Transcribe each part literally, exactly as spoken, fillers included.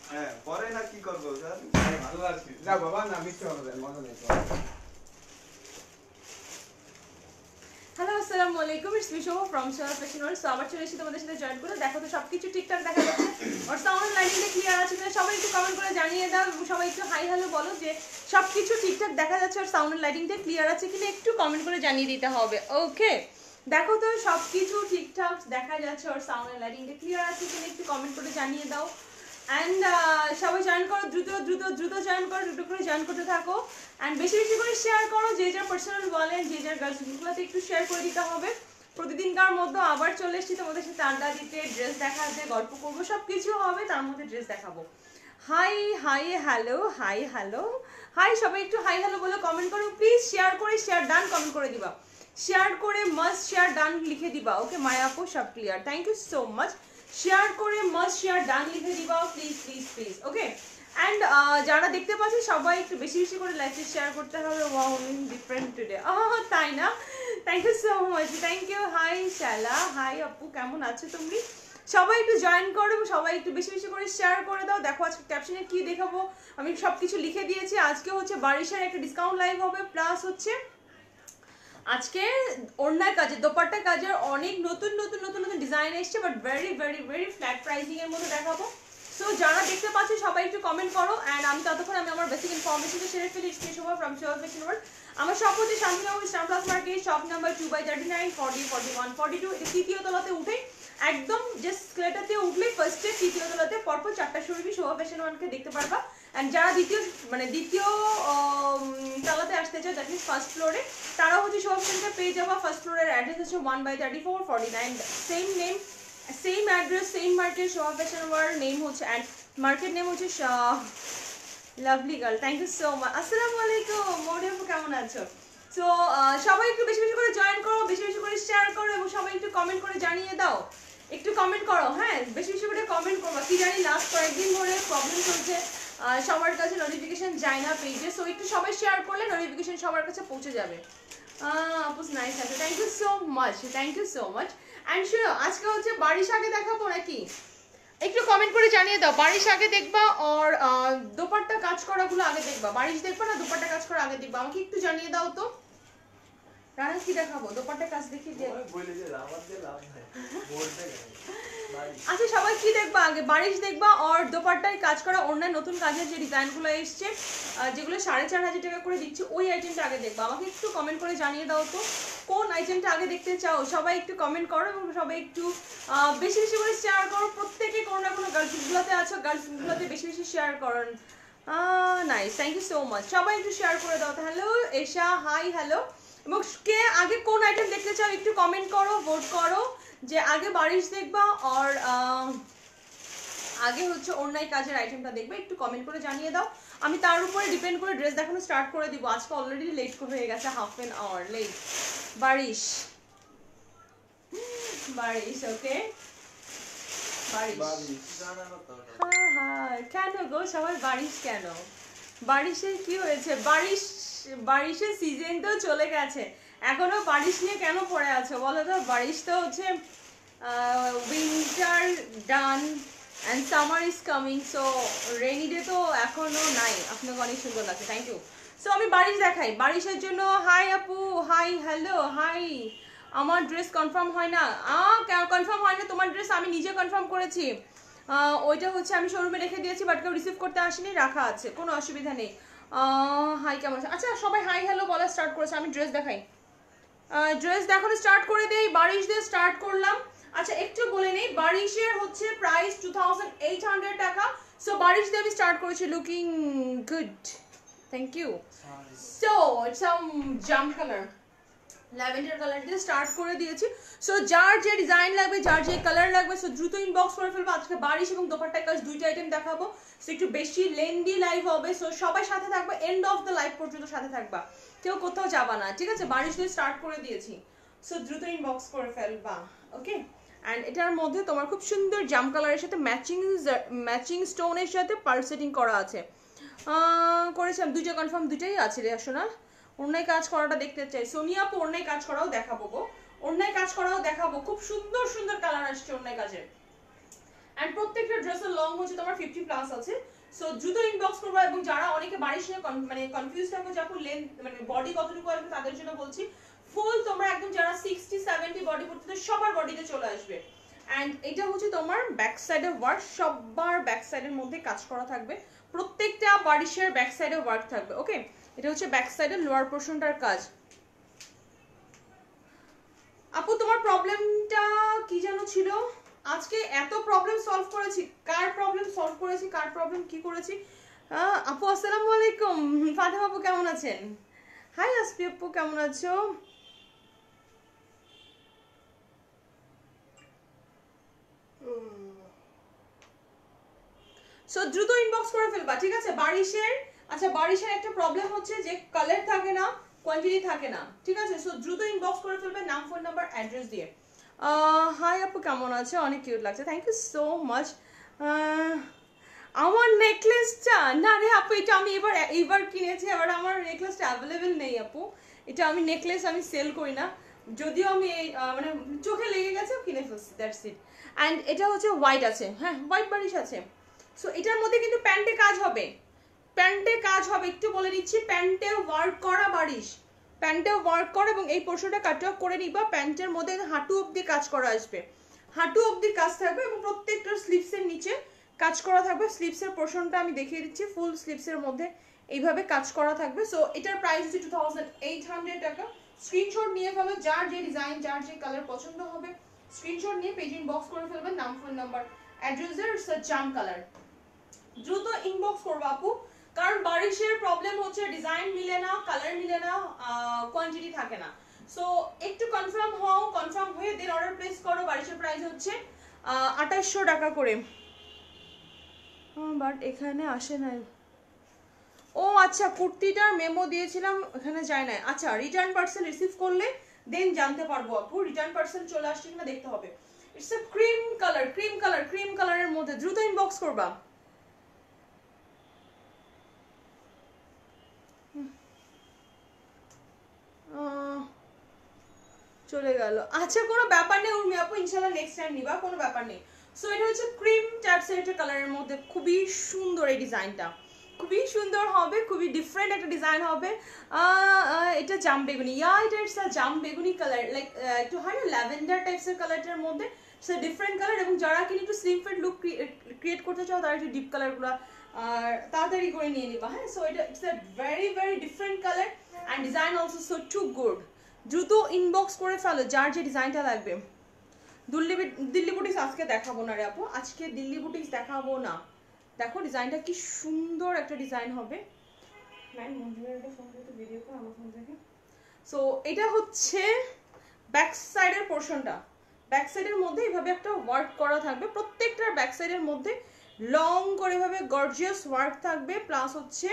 হ্যাঁ পরে না কি করব স্যার ভালো লাগছে যা বাবা না মিথ্যে হবে মজা নেই হ্যালো আসসালামু আলাইকুম it's me Shobha from Shobha fashion world. So আবার চলে এসেছি তোমাদের সাথে জয়েন করে। দেখো তো সবকিছু ঠিকঠাক দেখা যাচ্ছে আর সাউন্ড লাইটিংটা ক্লিয়ার আছে কিনা সবাই একটু কমেন্ট করে জানিয়ে দাও এবং সবাই একটু হাই হ্যালো বলো যে সবকিছু ঠিকঠাক দেখা যাচ্ছে আর সাউন্ড লাইটিংটা ক্লিয়ার আছে কিনা একটু কমেন্ট করে জানিয়ে দিতে হবে। ওকে দেখো তো সবকিছু ঠিকঠাক দেখা যাচ্ছে আর সাউন্ড লাইটিংটা ক্লিয়ার আছে কিনা একটু কমেন্ট করে জানিয়ে দাও। অ্যান্ড সবাই জয়েন করো, দ্রুত দ্রুত দ্রুত জয়েন করো, দ্রুত করে জয়েন করতে থাকো অ্যান্ড বেশি বেশি করে শেয়ার করো। যে যার পার্সোনাল বলেন যে যার গার্লস গ্রুপগুলোতে একটু শেয়ার করে দিতে হবে। প্রতিদিনকার মতো আবার চলে এসেছি তোমাদের সাথে আড্ডা দিতে, ড্রেস দেখাতে, গল্প করবো, সব কিছু হবে, তার মধ্যে ড্রেস দেখাবো। Hi hi hello hi hello hi সবাই একটু হাই হ্যালো বলে কমেন্ট করো প্লিজ। শেয়ার করে শেয়ার ডান কমেন্ট করে দিবা, শেয়ার করে মাস্ট শেয়ার ডান লিখে দিবা। ওকে মায়া আপু সব clear, thank you so much. Share করে মাস্ট শেয়ার ডান লিখে দিবা please please please. Okay and যারা দেখতে পাচ্ছি সবাই একটু বেশি বেশি করে লাইভে শেয়ার করতে হবে। ওয়াও ডিফারেন্ট টুডে, আহ তাই না? Thank you so much, thank you. Hi শালা, হাই আপু কেমন আছো তুমি? সবাই একটু জয়েন করো, সবাই একটু বেশি বেশি করে শেয়ার করে দাও। দেখো আজকে ক্যাপশনে কি দেখাবো আমি সব কিছু লিখে দিয়েছি। আজকে হচ্ছে বারিশের একটা ডিসকাউন্ট লাইভ হবে, প্লাস হচ্ছে আজকে ওড়নার কাজে দোপাট্টা কাজের অনেক নতুন নতুন নতুন নতুন ডিজাইন এসছে, but very very very flat pricing এর মধ্যে দেখাবো। সো যারা দেখতে পাচ্ছ সবাই একটু কমেন্ট করো অ্যান্ড আমি ততক্ষণ আমি আমার বেসিক ইনফরমেশনটা সেরে ফেলি। It's me Shobha from Shobha fashion world. আমার শপ হচ্ছে Shantinagar star plus market, shop number two by thirty nine forty forty one forty two. এটা তৃতীয় তলাতে উঠে একদম যে স্কেলেটাতে উঠলে ফার্স্টে তৃতীয় তলাতে পরপর চারটা শোরুমই শোভা ফ্যাশন ওয়ানকে দেখতে পারবা। অ্যান্ড যারা দ্বিতীয় মানে দ্বিতীয় তলাতে আসতে চাও দ্যাট মিনস ফার্স্ট ফ্লোরে, তারা হচ্ছে শোভা ফ্যাশনকে পেয়ে যাবা। ফার্স্ট ফ্লোরের অ্যাড্রেস হচ্ছে one by thirty four forty nine, same name same address same market Shobha fashion world name হচ্ছে অ্যান্ড মার্কেট নেম হচ্ছে lovely girl. Thank you so much. আসসালামু আলাইকুম মৌরি আপু কেমন আছো? সো সবাই একটু বেশি বেশি করে জয়েন করো, বেশি বেশি করে শেয়ার করো এবং সবাই একটু কমেন্ট করে জানিয়ে দাও। একটু কমেন্ট করো, হ্যাঁ বেশি বেশি করে কমেন্ট করবো। কি জানি লাস্ট কয়েকদিন ধরে প্রবলেম চলছে, সবার কাছে নোটিফিকেশন যায় না পেজে। সো একটু সবাই শেয়ার করলে নোটিফিকেশন সবার কাছে পৌঁছে যাবে। আপুস নাইস আছে, thank you so much, thank you so much. And শুনো আজকে হচ্ছে বারিশ আগে দেখাবো নাকি একটু কমেন্ট করে জানিয়ে দাও। বারিশ আগে দেখবা আর দোপাট্টা কাজ করাগুলো আগে দেখবা? বারিশ দেখবা না দোপাট্টা কাজ করা আগে দেখবা? আমাকে একটু জানিয়ে দাও তো। রানা কি দেখাবো? দোপাট্টা কাজ দেখি যে বলে যে লাভ আছে লাভ নাই বলতে গেল। আচ্ছা সবাই কি দেখবা আগে? বারিশ দেখবা আর দোপাট্টায় কাজ করা অন্য নতুন কাজের যে ডিজাইনগুলো এসছে যেগুলো সাড়ে চার হাজার টাকা করে দিচ্ছি ওই আইটেমটা আগে দেখবা? আমাকে একটু কমেন্ট করে জানিয়ে দাও তো কোন আইটেমটা আগে দেখতে চাও। সবাই একটু কমেন্ট করো এবং সবাই একটু বেশি বেশি করে শেয়ার করো। প্রত্যেকে কোনো না কোনো গার্লস গ্রুপগুলোতে আছো, গার্লস গ্রুপগুলোতে বেশি বেশি শেয়ার করুন। Nice, thank you so much. সবাই একটু শেয়ার করে দাও। Hello Esha, hi hello. এবং কে আগে কোন আইটেম দেখতে চাও একটু কমেন্ট করো, ভোট করো যে আগে বারিশ দেখবা আর আগে হচ্ছে অন্যায় কাজের আইটেমটা দেখবে। একটু কমেন্ট করে জানিয়ে দাও, আমি তার উপরে ডিপেন্ড করে ড্রেস দেখানো স্টার্ট করে দিব। আজকে অলরেডি লেট হয়ে গেছে, half an hour late. Barish Barish okay Barish. হ্যাঁ হ্যাঁ কেন গো সবাই বারিশ কেন? বারিশের কি হয়েছে? বারিশ বারিশের সিজন তো চলে গেছে, এখনো বারিশ নিয়ে কেন পড়ে আছো বলো তো? বারিশ তো হচ্ছে winter done and summer is coming, so rainy day তো এখনো নাই। আপনাকে অনেক সুন্দর লাগছে, থ্যাংক ইউ। সো আমি বারিশ দেখাই বারিশের জন্য। হাই আপু, হাই হ্যালো হাই। আমার ড্রেস কনফার্ম হয় না? কনফার্ম হয় না তোমার ড্রেস? আমি নিজে কনফার্ম করেছি, ওইটা হচ্ছে আমি শোরুমে রেখে দিয়েছি, বাট কেউ রিসিভ করতে আসেনি, রাখা আছে, কোনো অসুবিধা নেই। হাই কেমন আছে? আচ্ছা সবাই হাই হ্যালো বলা স্টার্ট করেছে, আমি ড্রেস দেখাই। ড্রেস দেখানো স্টার্ট করে দেই, বারিশ দিয়ে স্টার্ট করলাম। আচ্ছা একটু বলে নেই বারিশের হচ্ছে price two thousand eight hundred টাকা। সো বারিশ দিয়ে আমি স্টার্ট করেছি, looking good, thank you. So it's some জাম কালার, ল্যাভেন্ডার কালার দিয়ে স্টার্ট করে দিয়েছি। সো যার যে ডিজাইন লাগবে, যার যে কালার লাগবে, সো দ্রুত ইনবক্স করে ফেলবো। আজকে বারিশ এবং দোপাট্টা কাজ দুইটা আইটেম দেখাবো, সো একটু বেশি লেন্দি লাইভ হবে। সো সবাই সাথে থাকবে, এন্ড অফ দ্য লাইভ পর্যন্ত সাথে থাকবা, কেউ কোথাও যাবা না, ঠিক আছে? বারিশ দিয়ে স্টার্ট করে দিয়েছি, সো দ্রুত ইনবক্স করে ফেলবা। ওকে অ্যান্ড এটার মধ্যে তোমার খুব সুন্দর জাম কালারের সাথে ম্যাচিং ম্যাচিং স্টোনের সাথে পার সেটিং করা আছে, করেছিলাম দুইটা কনফার্ম, দুইটাই আছে রে আসো না। অন্যায় কাজ করাটা দেখতে চাই সোনিয়া আপু, অন্যায় কাজ করাও দেখাবো গো, অন্যায় কাজ করাও দেখাবো। খুব সুন্দর সুন্দর কালার আসছে অন্যায় কাজের। এন্ড প্রত্যেকটা ড্রেসের লং হচ্ছে তোমার ফিফটি প্লাস আছে। সো দ্রুত ইনবক্স করবা, এবং যারা অনেকে বাড়ির সাথে মানে কনফিউজ থাকো যে আপু লেন্থ মানে বডি কতটুকু আসবে তাদের জন্য বলছি, ফুল তোমরা একদম যারা সিক্সটি সেভেন্টি বডি করতে সবার বডিতে চলে আসবে। এন্ড এটা হচ্ছে তোমার ব্যাক সাইডের ওয়ার্ক, সবার ব্যাক সাইডের মধ্যে কাজ করা থাকবে, প্রত্যেকটা বারিশের ব্যাক সাইডে ওয়ার্ক থাকবে। ওকে, এটা হচ্ছে ব্যাক সাইডের লোয়ার পোর্শনটার কাজ। আপু তোমার প্রবলেমটা কি যেন ছিল? আজকে এত প্রবলেম সলভ করেছি, কার প্রবলেম সলভ করেছি, কার প্রবলেম কি করেছি। আপু আসসালামু আলাইকুম, ফাতেমা আপু কেমন আছেন? হাই আসপি আপু কেমন আছো? সো দ্রুত ইনবক্স করে ফেলবা, ঠিক আছে? বারিশের, আচ্ছা বারিশের একটা প্রবলেম হচ্ছে যে কালার থাকে না, কোয়ান্টিটি থাকে না, ঠিক আছে? সো দ্রুত ইনবক্স করে ফেলবে নাম, ফোন নাম্বার, অ্যাড্রেস দিয়ে। হাই আপু কেমন আছে? অনেক কিউট লাগছে, থ্যাংক ইউ সো মাচ। আমার নেকলেসটা না রে আপু, এটা আমি এবার এইবার কিনেছি, এবার আমার নেকলেসটা অ্যাভেলেবেল নেই আপু। এটা আমি নেকলেস আমি সেল করি না, যদিও আমি এই মানে চোখে লেগে গেছে কিনে ফেলছি, দ্যাটস ইট। অ্যান্ড এটা হচ্ছে হোয়াইট আছে, হ্যাঁ হোয়াইট বারিশ আছে। সো এটার মধ্যে কিন্তু প্যান্টে কাজ হবে, প্যান্টে কাজ হবে, একটু বলে দিচ্ছি, প্যান্টে ওয়ার্ক করা বারিশ, প্যান্টে ওয়ার্ক করা, এবং এই পোর্শনটা কাট অফ করে নিবা। প্যান্টের মধ্যে হাঁটু অবধি কাজ করা আসবে, হাঁটু অবধি কাজ থাকবে, এবং প্রত্যেকটা স্লিভসের নিচে কাজ করা থাকবে। স্লিভসের পোর্শনটা আমি দেখিয়ে দিচ্ছি, ফুল স্লিভসের মধ্যে এইভাবে কাজ করা থাকবে। সো এটার প্রাইস হচ্ছে টু থাউজেন্ড এইট হান্ড্রেড টাকা। স্ক্রিনশট নিয়ে ফেলো, যার যে ডিজাইন, যার যে কালার পছন্দ হবে স্ক্রিনশট নিয়ে পেজ ইনবক্স করে ফেলবেন, নাম, ফোন নাম্বার, অ্যাড্রেসের জাম কালার। দ্রুত ইনবক্স করবো আপু, কারণ বারিশের প্রবলেম হচ্ছে ডিজাইন মিলে না, কালার মিলে না, কোয়ান্টিটি থাকে না। সো একটু কনফার্ম হও, কনফার্ম হয়ে দেন অর্ডার প্লেস করো। বারিশের প্রাইস হচ্ছে আঠাশশো টাকা করে, বাট এখানে আসে না। ও আচ্ছা, কুর্তিটার মেমো দিয়েছিলাম, এখানে যায় না। আচ্ছা, রিটার্ন পার্সেল রিসিভ করলে দেন জানতে পারবো আপু, রিটার্ন পার্সেল চলে আসছে কিনা দেখতে হবে। It's a cream colour, cream colour, cream কালারের মধ্যে, দ্রুত ইনবক্স করবা। চলে গেল, আচ্ছা কোনো ব্যাপার নেই উর্মি আপু, ইনশাআল্লাহ নেক্সট টাইম নিবা, কোনো ব্যাপার নেই। সো এটা হচ্ছে ক্রিম টাইপসের একটা কালারের মধ্যে, খুবই সুন্দর এই ডিজাইনটা, খুবই সুন্দর হবে, খুবই ডিফারেন্ট একটা ডিজাইন হবে। এটা জাম বেগুনি, ইয়া এটা ইটস আ জাম বেগুনি কালার, লাইক একটু হয় না ল্যাভেন্ডার টাইপসের কালারটার মধ্যে, সো ডিফারেন্ট কালার। এবং যারা কিনা একটু স্লিম ফিট লুক ক্রিয়েট করতে চাও তারা একটু ডিপ কালারগুলো আর তাড়াতাড়ি করে নিয়ে নিবা, হ্যাঁ। সো এটা it's a very very different colour and design also so too good. দ্রুত ইনবক্স করে ফেলো যার যে ডিজাইনটা লাগবে। দিল্লি দিল্লি বুটিক্স আজকে দেখাবো না রে আপু, আজকে দিল্লি বুটিক্স দেখাবো না। দেখো ডিজাইনটা কি সুন্দর একটা ডিজাইন হবে। সো এটা হচ্ছে ব্যাক সাইডের পোর্শনটা, ব্যাক সাইডের মধ্যে এইভাবে একটা ওয়ার্ক করা থাকবে, প্রত্যেকটার ব্যাক সাইডের মধ্যে লং করে এভাবে গর্জিয়াস ওয়ার্ক থাকবে, প্লাস হচ্ছে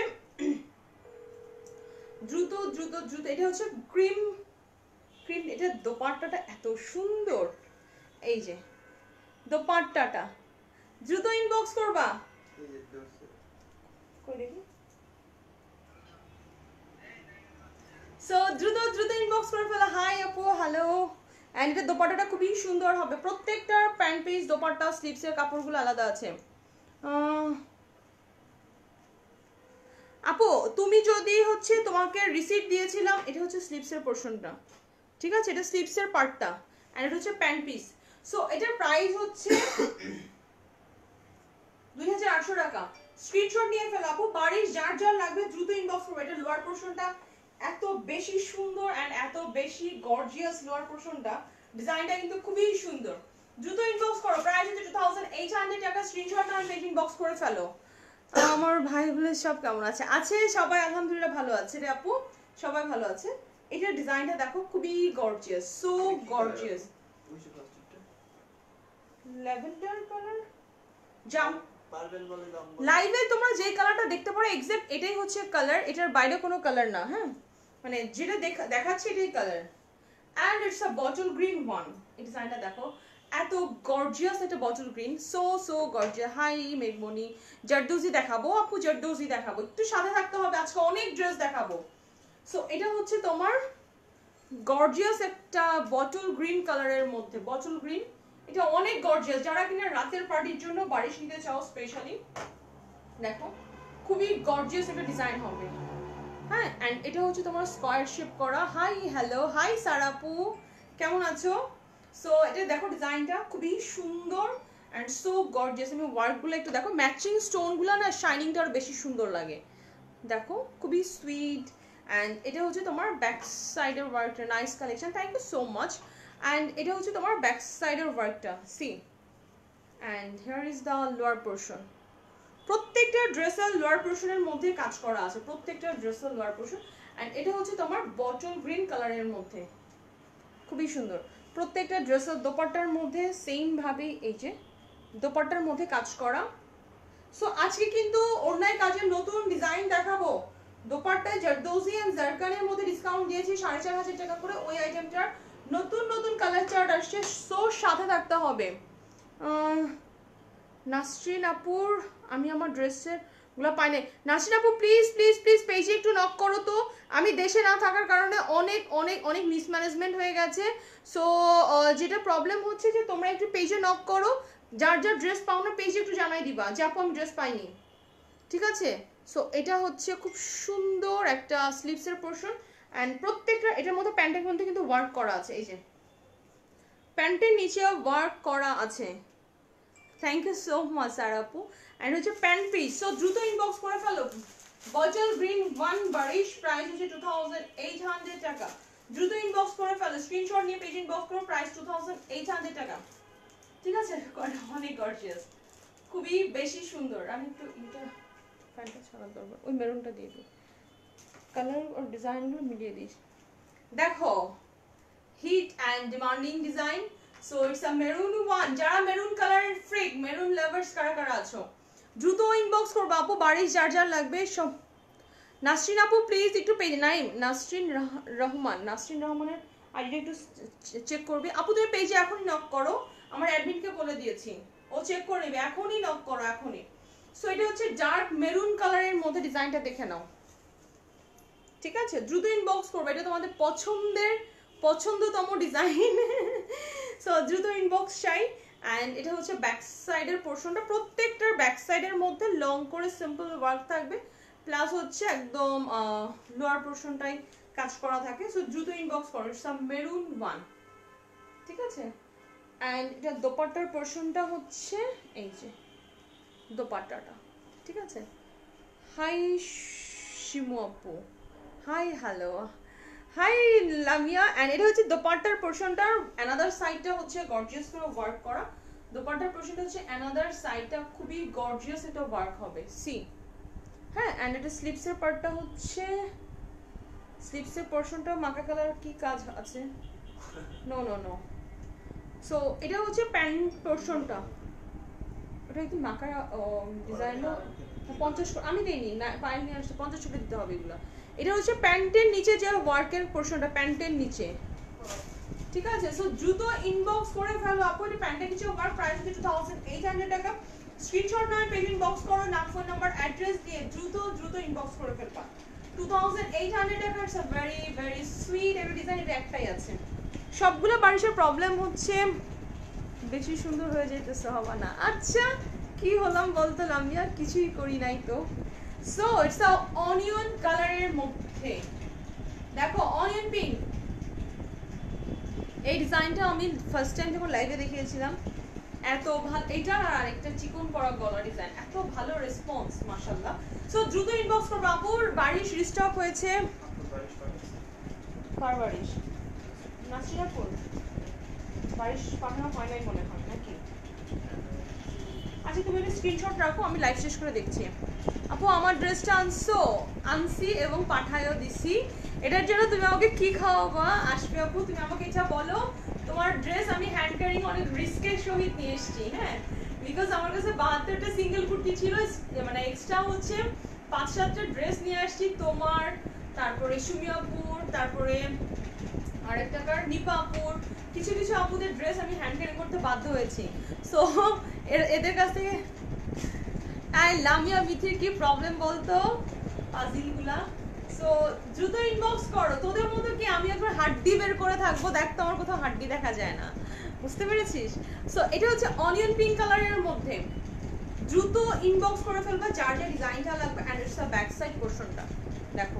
দ্রুত দ্রুত দ্রুত এটা হচ্ছে ক্রিম ক্রিম এটা দোপাট্টাটা এত সুন্দর, এই যে দোপাট্টাটা। দ্রুত ইনবক্স করবা, কই দেখি। সো দ্রুত দ্রুত ইনবক্স করে ফেলা। হাই আপু, হ্যালো। এন্ড এটা দোপাট্টাটা খুবই সুন্দর হবে, প্রত্যেকটা প্যান্ট পিস, দোপাট্টা, স্লিভসের কাপড়গুলো আলাদা আছে। আপু তুমি যদি হচ্ছে তোমাকে রিসিট দিয়েছিলাম, এটা হচ্ছে স্লিভসের পোর্শনটা, ঠিক আছে? এটা স্লিভসের পার্টটা, এন্ড এটা হচ্ছে প্যান্ট পিস। সো এটার প্রাইস হচ্ছে দুই হাজার আটশো টাকা। স্ক্রিনশট নিয়ে ফেলো আপু, বারিশ যার যার লাগবে দ্রুত ইনবক্স করবে। এটা লোয়ার পোর্শনটা এত বেশি সুন্দর এন্ড এত বেশি গর্জিয়াস, লোয়ার পোর্শনটা ডিজাইনটা কিন্তু খুবই সুন্দর। দ্রুত ইনবক্স করো, প্রাইস হচ্ছে টু থাউজেন্ড এইট হান্ড্রেড টাকা। স্ক্রিনশট আর পেজ ইনবক্স করে ফেলো। আমার ভাই বলে সব কেমন আছে? আছে সবাই আলহামদুলিল্লাহ ভালো আছে রে আপু, সবাই ভালো আছে। এটার ডিজাইনটা দেখো খুবই gorgeous, so gorgeous. Lavender colour জাম লাইভে তোমরা যে কালারটা দেখতে পারো এক্সাক্ট এটাই হচ্ছে কালার, এটার বাইরে কোনো কালার না, হ্যাঁ মানে যেটা দেখাচ্ছে এটাই colour. And it's a bottle green one. এই ডিজাইনটা দেখো এত গর্জিয়াস, একটা bottle green, so so gorgeous. Hi মেঘমণি, জারদোজি দেখাবো আপু, জারদোজি দেখাবো, একটু সাথে থাকতে হবে, আজকে অনেক ড্রেস দেখাবো। সো এটা হচ্ছে তোমার গর্জিয়াস একটা বটল গ্রিন কালারের মধ্যে, বটল গ্রিন এটা অনেক গর্জিয়াস, যারা কিনা রাতের পার্টির জন্য বারিশ নিতে চাও স্পেশালি, দেখো খুবই গর্জিয়াস একটা ডিজাইন হবে। হ্যাঁ, এন্ড এটা হচ্ছে তোমার স্কয়ার শেপ করা। হাই হ্যালো, হাই সারাপু, কেমন আছো? সো এটা দেখো ডিজাইনটা খুবই সুন্দর এন্ড সো গর্জিয়াস। আমি ওয়ার্কগুলো একটু দেখো, ম্যাচিং স্টোনগুলো না শাইনিংটা আরো বেশি সুন্দর লাগে। দেখো খুবই সুইট এন্ড এটা হচ্ছে তোমার ব্যাক সাইডের ওয়ার্কটা, nice collection, thank you so much. And এটা হচ্ছে তোমার ব্যাক সাইডের ওয়ার্কটা, see and here is the lower portion. প্রত্যেকটা ড্রেসের লোয়ার পোর্শনের মধ্যে কাজ করা আছে, প্রত্যেকটা ড্রেসের লোয়ার পোর্শন। এন্ড এটা হচ্ছে তোমার বটল গ্রিন কালারের মধ্যে, খুবই সুন্দর। প্রত্যেকটা ড্রেসের দোপাট্টার মধ্যে সেম ভাবে এই যে দোপাট্টার মধ্যে কাজ করা। সো আজকে কিন্তু অন্যায় কাজের নতুন ডিজাইন দেখাবো। দোপাট্টায় জারদোজি এন্ড জারকানের মধ্যে ডিসকাউন্ট দিয়েছি সাড়ে চার হাজার টাকা করে। ওই আইটেমটার নতুন নতুন কালার চার্ট আসছে, সো সাথে থাকতে হবে। নাসরিন আপুর আমি আমার ড্রেসের গুলো পাই নাই। নাসরিন আপু প্লিজ প্লিজ প্লিজ পেজে একটু নক করো তো, আমি দেশে না থাকার কারণে অনেক অনেক অনেক মিসম্যানেজমেন্ট হয়ে গেছে। সো যেটা প্রবলেম হচ্ছে যে তোমরা একটু পেজে নক করো, যার যার ড্রেস পাও না পেজে একটু জানাই দিবা যে আপু আমি ড্রেস পাইনি, ঠিক আছে? সো এটা হচ্ছে খুব সুন্দর একটা স্লিভসের পোর্শন অ্যান্ড প্রত্যেকটা এটার মধ্যে প্যান্টের মধ্যে কিন্তু ওয়ার্ক করা আছে, এই যে প্যান্টের নিচে ওয়ার্ক করা আছে। থ্যাংক ইউ সো মাচ সারাপু। অ্যান্ড হচ্ছে প্যান্ট পিস, সো দ্রুত ইনবক্স করে ফেলো। Bottle green one Barish, price হচ্ছে টু থাউজেন্ড এইট হান্ড্রেড টাকা। দ্রুত ইনবক্স করে ফেলো, স্ক্রিনশট নিয়ে পেজ ইনবক্স করো, price two thousand eight hundred টাকা, ঠিক আছে? অনেক গর্জিয়াস, খুবই বেশি সুন্দর। আমি একটু এটা প্যান্টটা ছাড়া দরকার, ওই মেরুনটা দিয়ে দিই, কালার আর ডিজাইনগুলো মিলিয়ে দিস। দেখো hit and demanding design, so it's a maroon one. যারা মেরুন কালারের ফ্রিক, মেরুন লাভার্স কারা কারা আছো দ্রুত ইনবক্স করবো আপু, বারিশ যার যার লাগবে সব। নাসরিন আপু প্লিজ একটু পেজ নাই, নাসরিন রহমান, নাসরিন রহমানের আইডিটা একটু চেক করবে আপু। তুমি পেজে এখনই নক করো, আমার অ্যাডমিনকে বলে দিয়েছি, ও চেক করে নেবে, এখনই নক করো এখনই। সো এটা হচ্ছে ডার্ক মেরুন কালারের মধ্যে, ডিজাইনটা দেখে নাও, ঠিক আছে? দ্রুত ইনবক্স করবে, এটা তোমাদের পছন্দের পছন্দতম ডিজাইন। সো দ্রুত ইনবক্স চাই। অ্যান্ড এটা হচ্ছে ব্যাক সাইডের পোর্শনটা, প্রত্যেকটার ব্যাক সাইডের মধ্যে লং করে সিম্পল ওয়ার্ক থাকবে, প্লাস হচ্ছে একদম লোয়ার পোর্শনটাই কাজ করা থাকে। সো দ্রুত ইনবক্স করো, সাম মেরুন ওয়ান, ঠিক আছে? অ্যান্ড এটা দোপাট্টার পোর্শনটা হচ্ছে এই যে দোপাট্টাটা, ঠিক আছে? হাই শিমু আপু, hi hello, hi Lamia. And এটা হচ্ছে দোপাট্টার পোর্শনটার অ্যানাদার সাইডটা হচ্ছে গর্জিয়াস করে ওয়ার্ক করা। দোপাট্টার পোর্শনটা হচ্ছে অ্যানাদার সাইডটা খুবই গর্জিয়াস একটা ওয়ার্ক হবে, সি। হ্যাঁ, অ্যান্ড এটা স্লিপসের পার্টটা হচ্ছে, স্লিপসের পোর্শনটা মাকা কালার কি কাজ আছে? No no no. সো এটা হচ্ছে প্যান্ট পোর্শনটা, ওটা একটু মাকা ডিজাইনও পঞ্চাশ আমি দিইনি না, পাইনি আসছে, পঞ্চাশ টাকা দিতে হবে এগুলো। এটা হচ্ছে প্যান্টের নিচে যে ওয়ার্কের পোর্শনটা, প্যান্টের নিচে, ঠিক আছে? সো দ্রুত ইনবক্স করে ফেলো আপু, এটা প্যান্টের নিচে ওয়ার্ক, প্রাইস হচ্ছে টু থাউজেন্ড এইট হান্ড্রেড টাকা। স্ক্রিনশট নয় পেজ ইনবক্স করো, নাম ফোন নাম্বার অ্যাড্রেস দিয়ে দ্রুত দ্রুত ইনবক্স করে ফেলবা। টু থাউজেন্ড এইট হান্ড্রেড টাকা, it's a very very sweet একটা ডিজাইন। এটা একটাই আছে, সবগুলো বারিশের প্রবলেম হচ্ছে বেশি সুন্দর হয়ে যেতেছে হবে না। আচ্ছা কি হলাম বলতো লামিয়া, কিছুই করি নাই তো। সো ইটস আ অনিয়ন কালারের মধ্যে, দেখো অনিয়ন পিঙ্ক। এই ডিজাইনটা আমি ফার্স্ট টাইম যখন লাইভে দেখিয়েছিলাম, এত ভালো, এটা আর আরেকটা চিকন করা গলা ডিজাইন, এত ভালো রেসপন্স মাশাআল্লাহ। সো দ্রুত ইনবক্স করো আপুর, বারিশ রিস্টক হয়েছে। কার বারিশ? নাসরিনাপুর বারিশ পাঠানো হয় নাই মনে হয় নাকি? আচ্ছা তুমি একটা স্ক্রিনশট রাখো, আমি লাইভ শেষ করে দেখছি। আপু আমার ড্রেসটা আনছো? আনছি এবং পাঠায়ও দিছি। এটার জন্য তুমি আমাকে কি খাওয়াবা? আসবে আপু, তুমি আমাকে এটা বলো। তোমার ড্রেস আমি হ্যান্ড ক্যারিং অনেক রিস্কের সহিত নিয়ে এসেছি, হ্যাঁ, বিকজ আমার কাছে বাহাত্তরটা সিঙ্গেল কুর্তি ছিল, মানে এক্সট্রা হচ্ছে পাঁচ সাতটা ড্রেস নিয়ে আসছি তোমার, তারপরে সুমি আপুর, তারপরে আরেকটা কার নিপা আপুর, কিছু কিছু আপুদের ড্রেস আমি হ্যান্ড ক্যারি করতে বাধ্য হয়েছি। সো এদের কাছ থেকে আই লামিয়া মিথির কি প্রবলেম বলতো পাজিলগুলা। সো দ্রুত ইনবক্স করো, তোদের মতো কি আমি একবার হাড্ডি বের করে থাকবো? দেখ তো আমার কোথাও হাড্ডি দেখা যায় না, বুঝতে পেরেছিস? সো এটা হচ্ছে অনিয়ন পিঙ্ক কালারের মধ্যে। দ্রুত ইনবক্স করে ফেলবা যার যা ডিজাইনটা লাগবে। And it's a back side পোর্শনটা দেখো,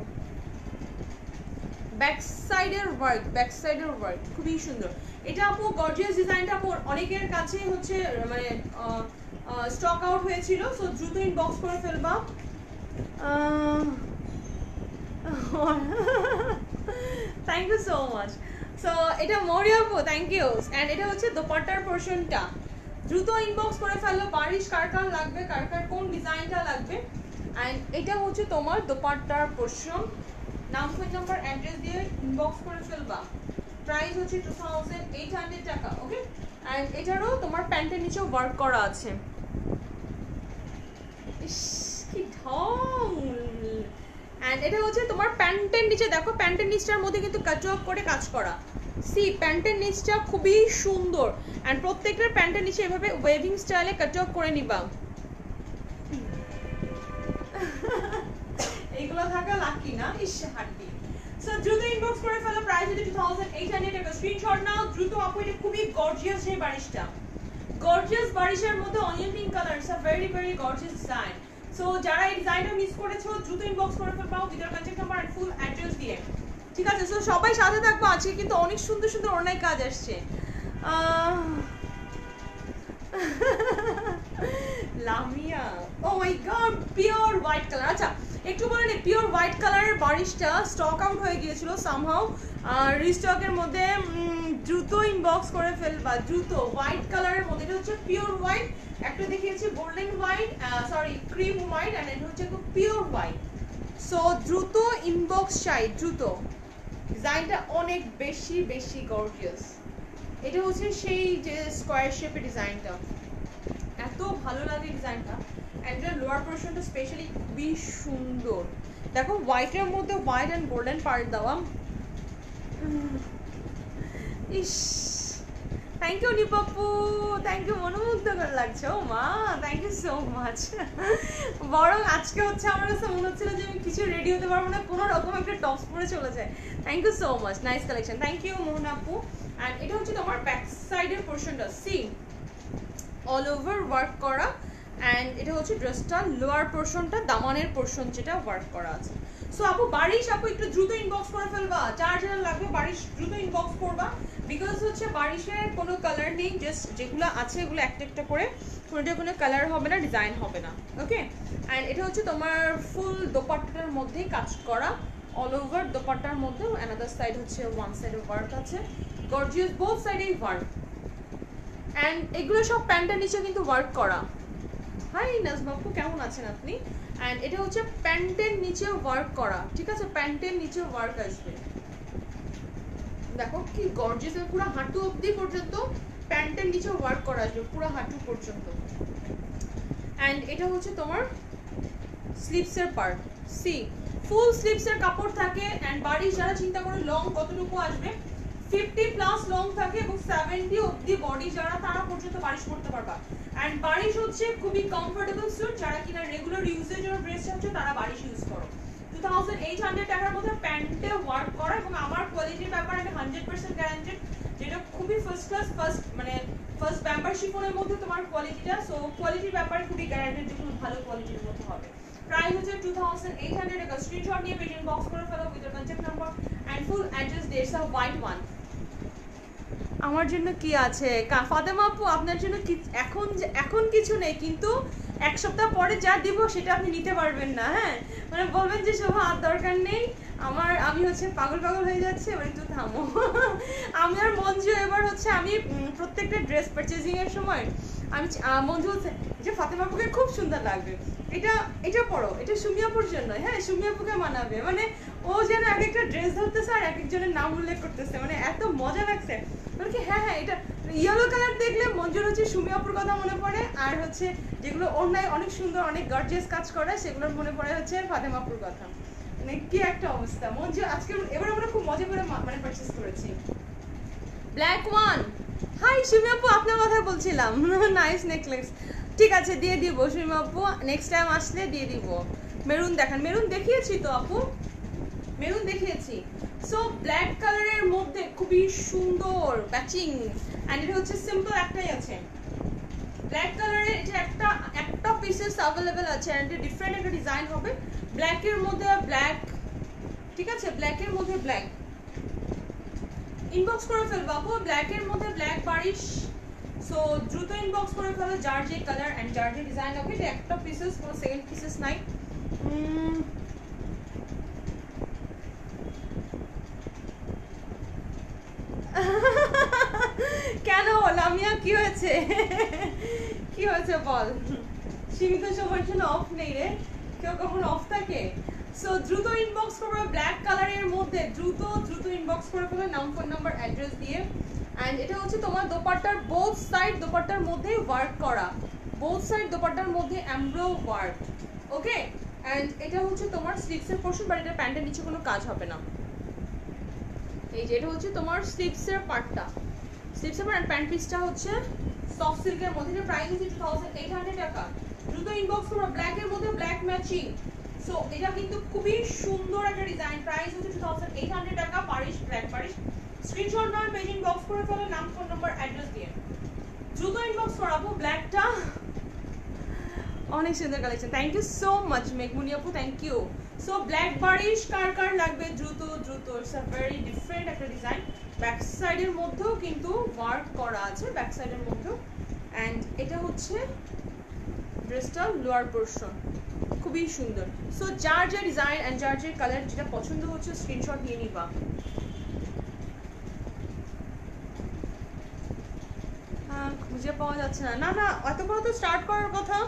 ব্যাক সাইডের ওয়ার্ক, ব্যাক সাইডের ওয়ার্ক খুবই সুন্দর। এটা আপু গর্জিয়াস ডিজাইনটা আপু অনেকের কাছে হচ্ছে মানে স্টক আউট হয়েছিল, সো দ্রুত ইনবক্স করে ফেলবা। Thank you so much. So এটা মরিয়া আপু, থ্যাংক ইউ। অ্যান্ড এটা হচ্ছে দোপাট্টার পোর্শনটা, দ্রুত ইনবক্স করে ফেললো। বারিশ কার কার লাগবে, কার কার কোন ডিজাইনটা লাগবে। অ্যান্ড এটা হচ্ছে তোমার দোপাট্টার পোর্শন। নাম, ফোন নাম্বার, অ্যাড্রেস দিয়ে ইনবক্স করে ফেলবা। প্রাইস হচ্ছে টু থাউজেন্ড এইট হান্ড্রেড টাকা। ওকে, অ্যান্ড এটারও তোমার প্যান্টের নিচেও ওয়ার্ক করা আছে। ইস কি ঢং। অ্যান্ড এটা হচ্ছে তোমার প্যান্টের নিচে দেখো, প্যান্টের নিচটার মধ্যে কিন্তু কাট অফ করে কাজ করা। সি প্যান্টের নিচটা খুবই সুন্দর। অ্যান্ড প্রত্যেকটার প্যান্টের নিচে এভাবে ওয়েভিং স্টাইলে কাট অফ করে নিবা। এইগুলো থাকা লাকি না, ইস হাড্ডি। সো দ্রুত ইনবক্স করে ফেলো। প্রাইস হচ্ছে টু থাউজেন্ড এইট হান্ড্রেড টাকা। স্ক্রিনশট নাও দ্রুত আপু। এটা খুবই গর্জিয়াস এই বারিশটা, গর্জিয়াস বারিশের মধ্যে onion pink colour. It's a very very gorgeous design. So যারা এই ডিজাইনটা মিস করেছো দ্রুত ইনবক্স করে ফেলবা with your contact number and full address দিয়ে। ঠিক আছে? সো সবাই সাথে থাকবো। আজকে কিন্তু অনেক সুন্দর সুন্দর অনেক কাজ আসছে। Lamia, oh my god, pure white colour. আচ্ছা একটু বলে নে, পিওর হোয়াইট কালারের বারিশটা স্টক আউট হয়ে গিয়েছিল সামহাউ, রিস্টকের মধ্যে। দ্রুত ইনবক্স করে ফেলবা, দ্রুত। হোয়াইট কালারের মধ্যে, এটা হচ্ছে পিওর হোয়াইট। একটা দেখিয়েছি golden white, sorry cream white, and এটা হচ্ছে পিওর হোয়াইট। সো দ্রুত ইনবক্স চাই, দ্রুত। ডিজাইনটা অনেক বেশি বেশি গর্জিয়াস। এটা হচ্ছে সেই যে স্কোয়ার শেপের ডিজাইনটা, এত ভালো লাগে ডিজাইনটা। অ্যান্ড এর লোয়ার পোর্শনটা স্পেশালি খুবই সুন্দর। দেখো হোয়াইটের মধ্যে হোয়াইট অ্যান্ড গোল্ডেন পার্ট দেওয়া। ইস থ্যাংক ইউ নিপাপু, থ্যাংক ইউ। মনোমুগ্ধকর লাগছে। ও মা, থ্যাংক ইউ সো মাচ। বরং আজকে হচ্ছে আমার কাছে মনে হচ্ছিল যে আমি কিছু রেডি হতে পারবো না, কোনো রকম একটা টপস পরে চলে যায়। Thank you so much, nice collection. Thank you Mohan আপু। অ্যান্ড এটা হচ্ছে তোমার ব্যাক সাইডের পোর্শনটা, সি অল ওভার ওয়ার্ক করা। অ্যান্ড এটা হচ্ছে ড্রেসটা লোয়ার পোর্শনটা, দামানের পোর্শন যেটা ওয়ার্ক করা আছে। সো আপু বারিশ আপু একটু দ্রুত ইনবক্স করে ফেলবা। যার যারা লাগবে বারিশ দ্রুত ইনবক্স করবা। বিকজ হচ্ছে বারিশের কোনো কালার নেই, জাস্ট যেগুলো আছে এগুলো একটা একটা করে, কোনোটা কোনো কালার হবে না, ডিজাইন হবে না। ওকে, অ্যান্ড এটা হচ্ছে তোমার ফুল দোপাট্টার মধ্যেই কাজ করা, অল ওভার দোপাট্টার মধ্যে। অ্যানাদার সাইড হচ্ছে ওয়ান সাইডে ওয়ার্ক আছে, গর্জিয়াস বোথ সাইডেই ওয়ার্ক। অ্যান্ড এগুলো সব প্যান্টের নিচে কিন্তু ওয়ার্ক করা। হাই নাজমাপু, কেমন আছেন আপনি? অ্যান্ড এটা হচ্ছে প্যান্টের নিচে ওয়ার্ক করা। ঠিক আছে, প্যান্টের নিচে ওয়ার্ক আসবে। দেখো কি গর্জিয়াস, পুরো হাঁটু অবধি পর্যন্ত প্যান্টের নিচে ওয়ার্ক করা আসবে, পুরো হাঁটু পর্যন্ত। অ্যান্ড এটা হচ্ছে তোমার স্লিভসের পার্ট, সি ফুল স্লিভসের কাপড় থাকে। অ্যান্ড বাড়ি যারা চিন্তা করে লং কতটুকু আসবে, ফিফটি প্লাস লং থাকে এবং সেভেন্টি অবধি বডি যারা, তারা পর্যন্ত বারিশ করতে পারবা। অ্যান্ড বারিশ হচ্ছে খুবই কমফোর্টেবল স্যুট। যারা কিনা রেগুলার ইউজের জন্য ড্রেস চাচ্ছ তারা বারিশ ইউজ করো। টু থাউজেন্ড এইট হান্ড্রেড টাকার মধ্যে প্যান্টে ওয়ার্ক করা, এবং আমার কোয়ালিটির ব্যাপারে আমি হান্ড্রেড পার্সেন্ট গ্যারান্টেড, যেটা খুবই ফার্স্ট ক্লাস, ফার্স্ট মানে ফার্স্ট ব্যাম্বার শিফনের মধ্যে তোমার কোয়ালিটিটা। সো কোয়ালিটির ব্যাপারে খুবই গ্যারান্টেড যে খুব ভালো কোয়ালিটির মধ্যে হবে। প্রাইস হচ্ছে টু থাউজেন্ড এইট হান্ড্রেড টাকা। স্ক্রিনশট নিয়ে পেজেন্ট বক্স করে ফেলো with contact number and full address. There a white one. আমার জন্য কি আছে ফাতেমা আপু, আপনার জন্য কি এখন এখন কিছু নেই, কিন্তু এক সপ্তাহ পরে যা দিব সেটা আপনি নিতে পারবেন না। হ্যাঁ, মানে বলবেন যে শোভা আর দরকার নেই আমার, আমি হচ্ছে পাগল পাগল হয়ে যাচ্ছে, এবার একটু থামো। আমি আর মঞ্জু এবার হচ্ছে আমি প্রত্যেকটা ড্রেস পারচেজিং এর সময় আমি মঞ্জু হচ্ছে যে ফাতেমা আপুকে খুব সুন্দর লাগবে, এটা এটা পড়ো, এটা সুমি আপুর জন্য, হ্যাঁ সুমি আপুকে মানাবে। মানে ও যেন এক একটা ড্রেস ধরতেছে আর এক একজনের নাম উল্লেখ করতেছে, মানে এত মজা লাগছে। মানে কি হ্যাঁ হ্যাঁ এটা ইয়েলো কালার দেখলে মঞ্জুর হচ্ছে সুমি আপুর কথা মনে পড়ে, আর হচ্ছে যেগুলো অন্যায় অনেক সুন্দর অনেক গর্জিয়াস কাজ করে সেগুলোর মনে পড়ে হচ্ছে ফাতেমা আপুর কথা। মানে কি একটা অবস্থা মঞ্জু আজকে। এবার আমরা খুব মজা করে মানে পারচেজ করেছি। ব্ল্যাক ওয়ান, হাই সুমি আপু, আপনার কথা বলছিলাম। নাইস নেকলেস, ঠিক আছে দিয়ে দিব সুমি আপু, নেক্সট টাইম আসলে দিয়ে দিব। মেরুন দেখান, মেরুন দেখিয়েছি তো আপু। মেরুন দেখিয়েছি। সো ব্ল্যাক কালারের মধ্যে খুবই সুন্দর ম্যাচিং, অ্যান্ড এটা হচ্ছে সিম্পল একটাই আছে ব্ল্যাক কালারের। এটা একটা একটা পিসেস অ্যাভেলেবেল আছে, অ্যান্ড এটা ডিফারেন্ট একটা ডিজাইন হবে ব্ল্যাকের মধ্যে ব্ল্যাক, ঠিক আছে, ব্ল্যাকের মধ্যে ব্ল্যাক। ইনবক্স করে ফেলবো আপু, ব্ল্যাকের মধ্যে ব্ল্যাক বারিশ। সো দ্রুত ইনবক্স করে ফেলো যার যে কালার অ্যান্ড যার যে ডিজাইন হবে। এটা একটা পিসেস, কোনো সেকেন্ড পিসেস নাই। কেন লামিয়া কি হয়েছে? কি হয়েছে বল? সীমিত সময়ের জন্য অফ নেই রে, কেউ কখন অফ থাকে? সো দ্রুত ইনবক্স করবে ব্ল্যাক কালারের মধ্যে, দ্রুত দ্রুত ইনবক্স করে ফেলে নাম, ফোন নাম্বার, অ্যাড্রেস দিয়ে। অ্যান্ড এটা হচ্ছে তোমার দোপাট্টার বোথ সাইড, দোপাট্টার মধ্যে ওয়ার্ক করা, বোথ সাইড দোপাট্টার মধ্যে এমব্রো ওয়ার্ক, ওকে। অ্যান্ড এটা হচ্ছে তোমার স্লিভসের পোর্শন, বাট এটা প্যান্টের নিচে কোনো কাজ হবে না। এই যে এটা হচ্ছে তোমার স্লিভসের পার্টটা, স্লিভসের পার্ট, প্যান্ট পিসটা হচ্ছে সফট সিল্কের মধ্যে। এটা প্রাইস হচ্ছে টু থাউজেন্ড এইট হান্ড্রেড টাকা। দ্রুত ইনবক্স করো, ব্ল্যাকের মধ্যে ব্ল্যাক ম্যাচিং। সো এটা কিন্তু খুবই সুন্দর একটা ডিজাইন, প্রাইস হচ্ছে টু থাউজেন্ড এইট হান্ড্রেড টাকা। পারিশ, ব্ল্যাক পারিশ। স্ক্রিনশট নাও, পেজ ইনবক্স করে ফেলো নাম, ফোন নাম্বার, অ্যাড্রেস দিয়ে। দ্রুত ইনবক্স করাবো ব্ল্যাকটা, অনেক সুন্দর collection. Thank you so much মেঘমুনি আপু, thank you. So black Barish কার কার লাগবে দ্রুত দ্রুত। ইটস আ ভেরি ডিফারেন্ট একটা ডিজাইন, ব্যাক সাইডের মধ্যেও কিন্তু ওয়ার্ক করা আছে, ব্যাক সাইডের মধ্যেও। অ্যান্ড এটা হচ্ছে ড্রেসটা লোয়ার পোর্শন, খুবই সুন্দর। সো যার যে ডিজাইন অ্যান্ড যার যে কালার যেটা পছন্দ হচ্ছে স্ক্রিনশট নিয়ে নিবা। হ্যাঁ, খুঁজে পাওয়া যাচ্ছে না। না না, এতক্ষণ তো স্টার্ট করার কথা।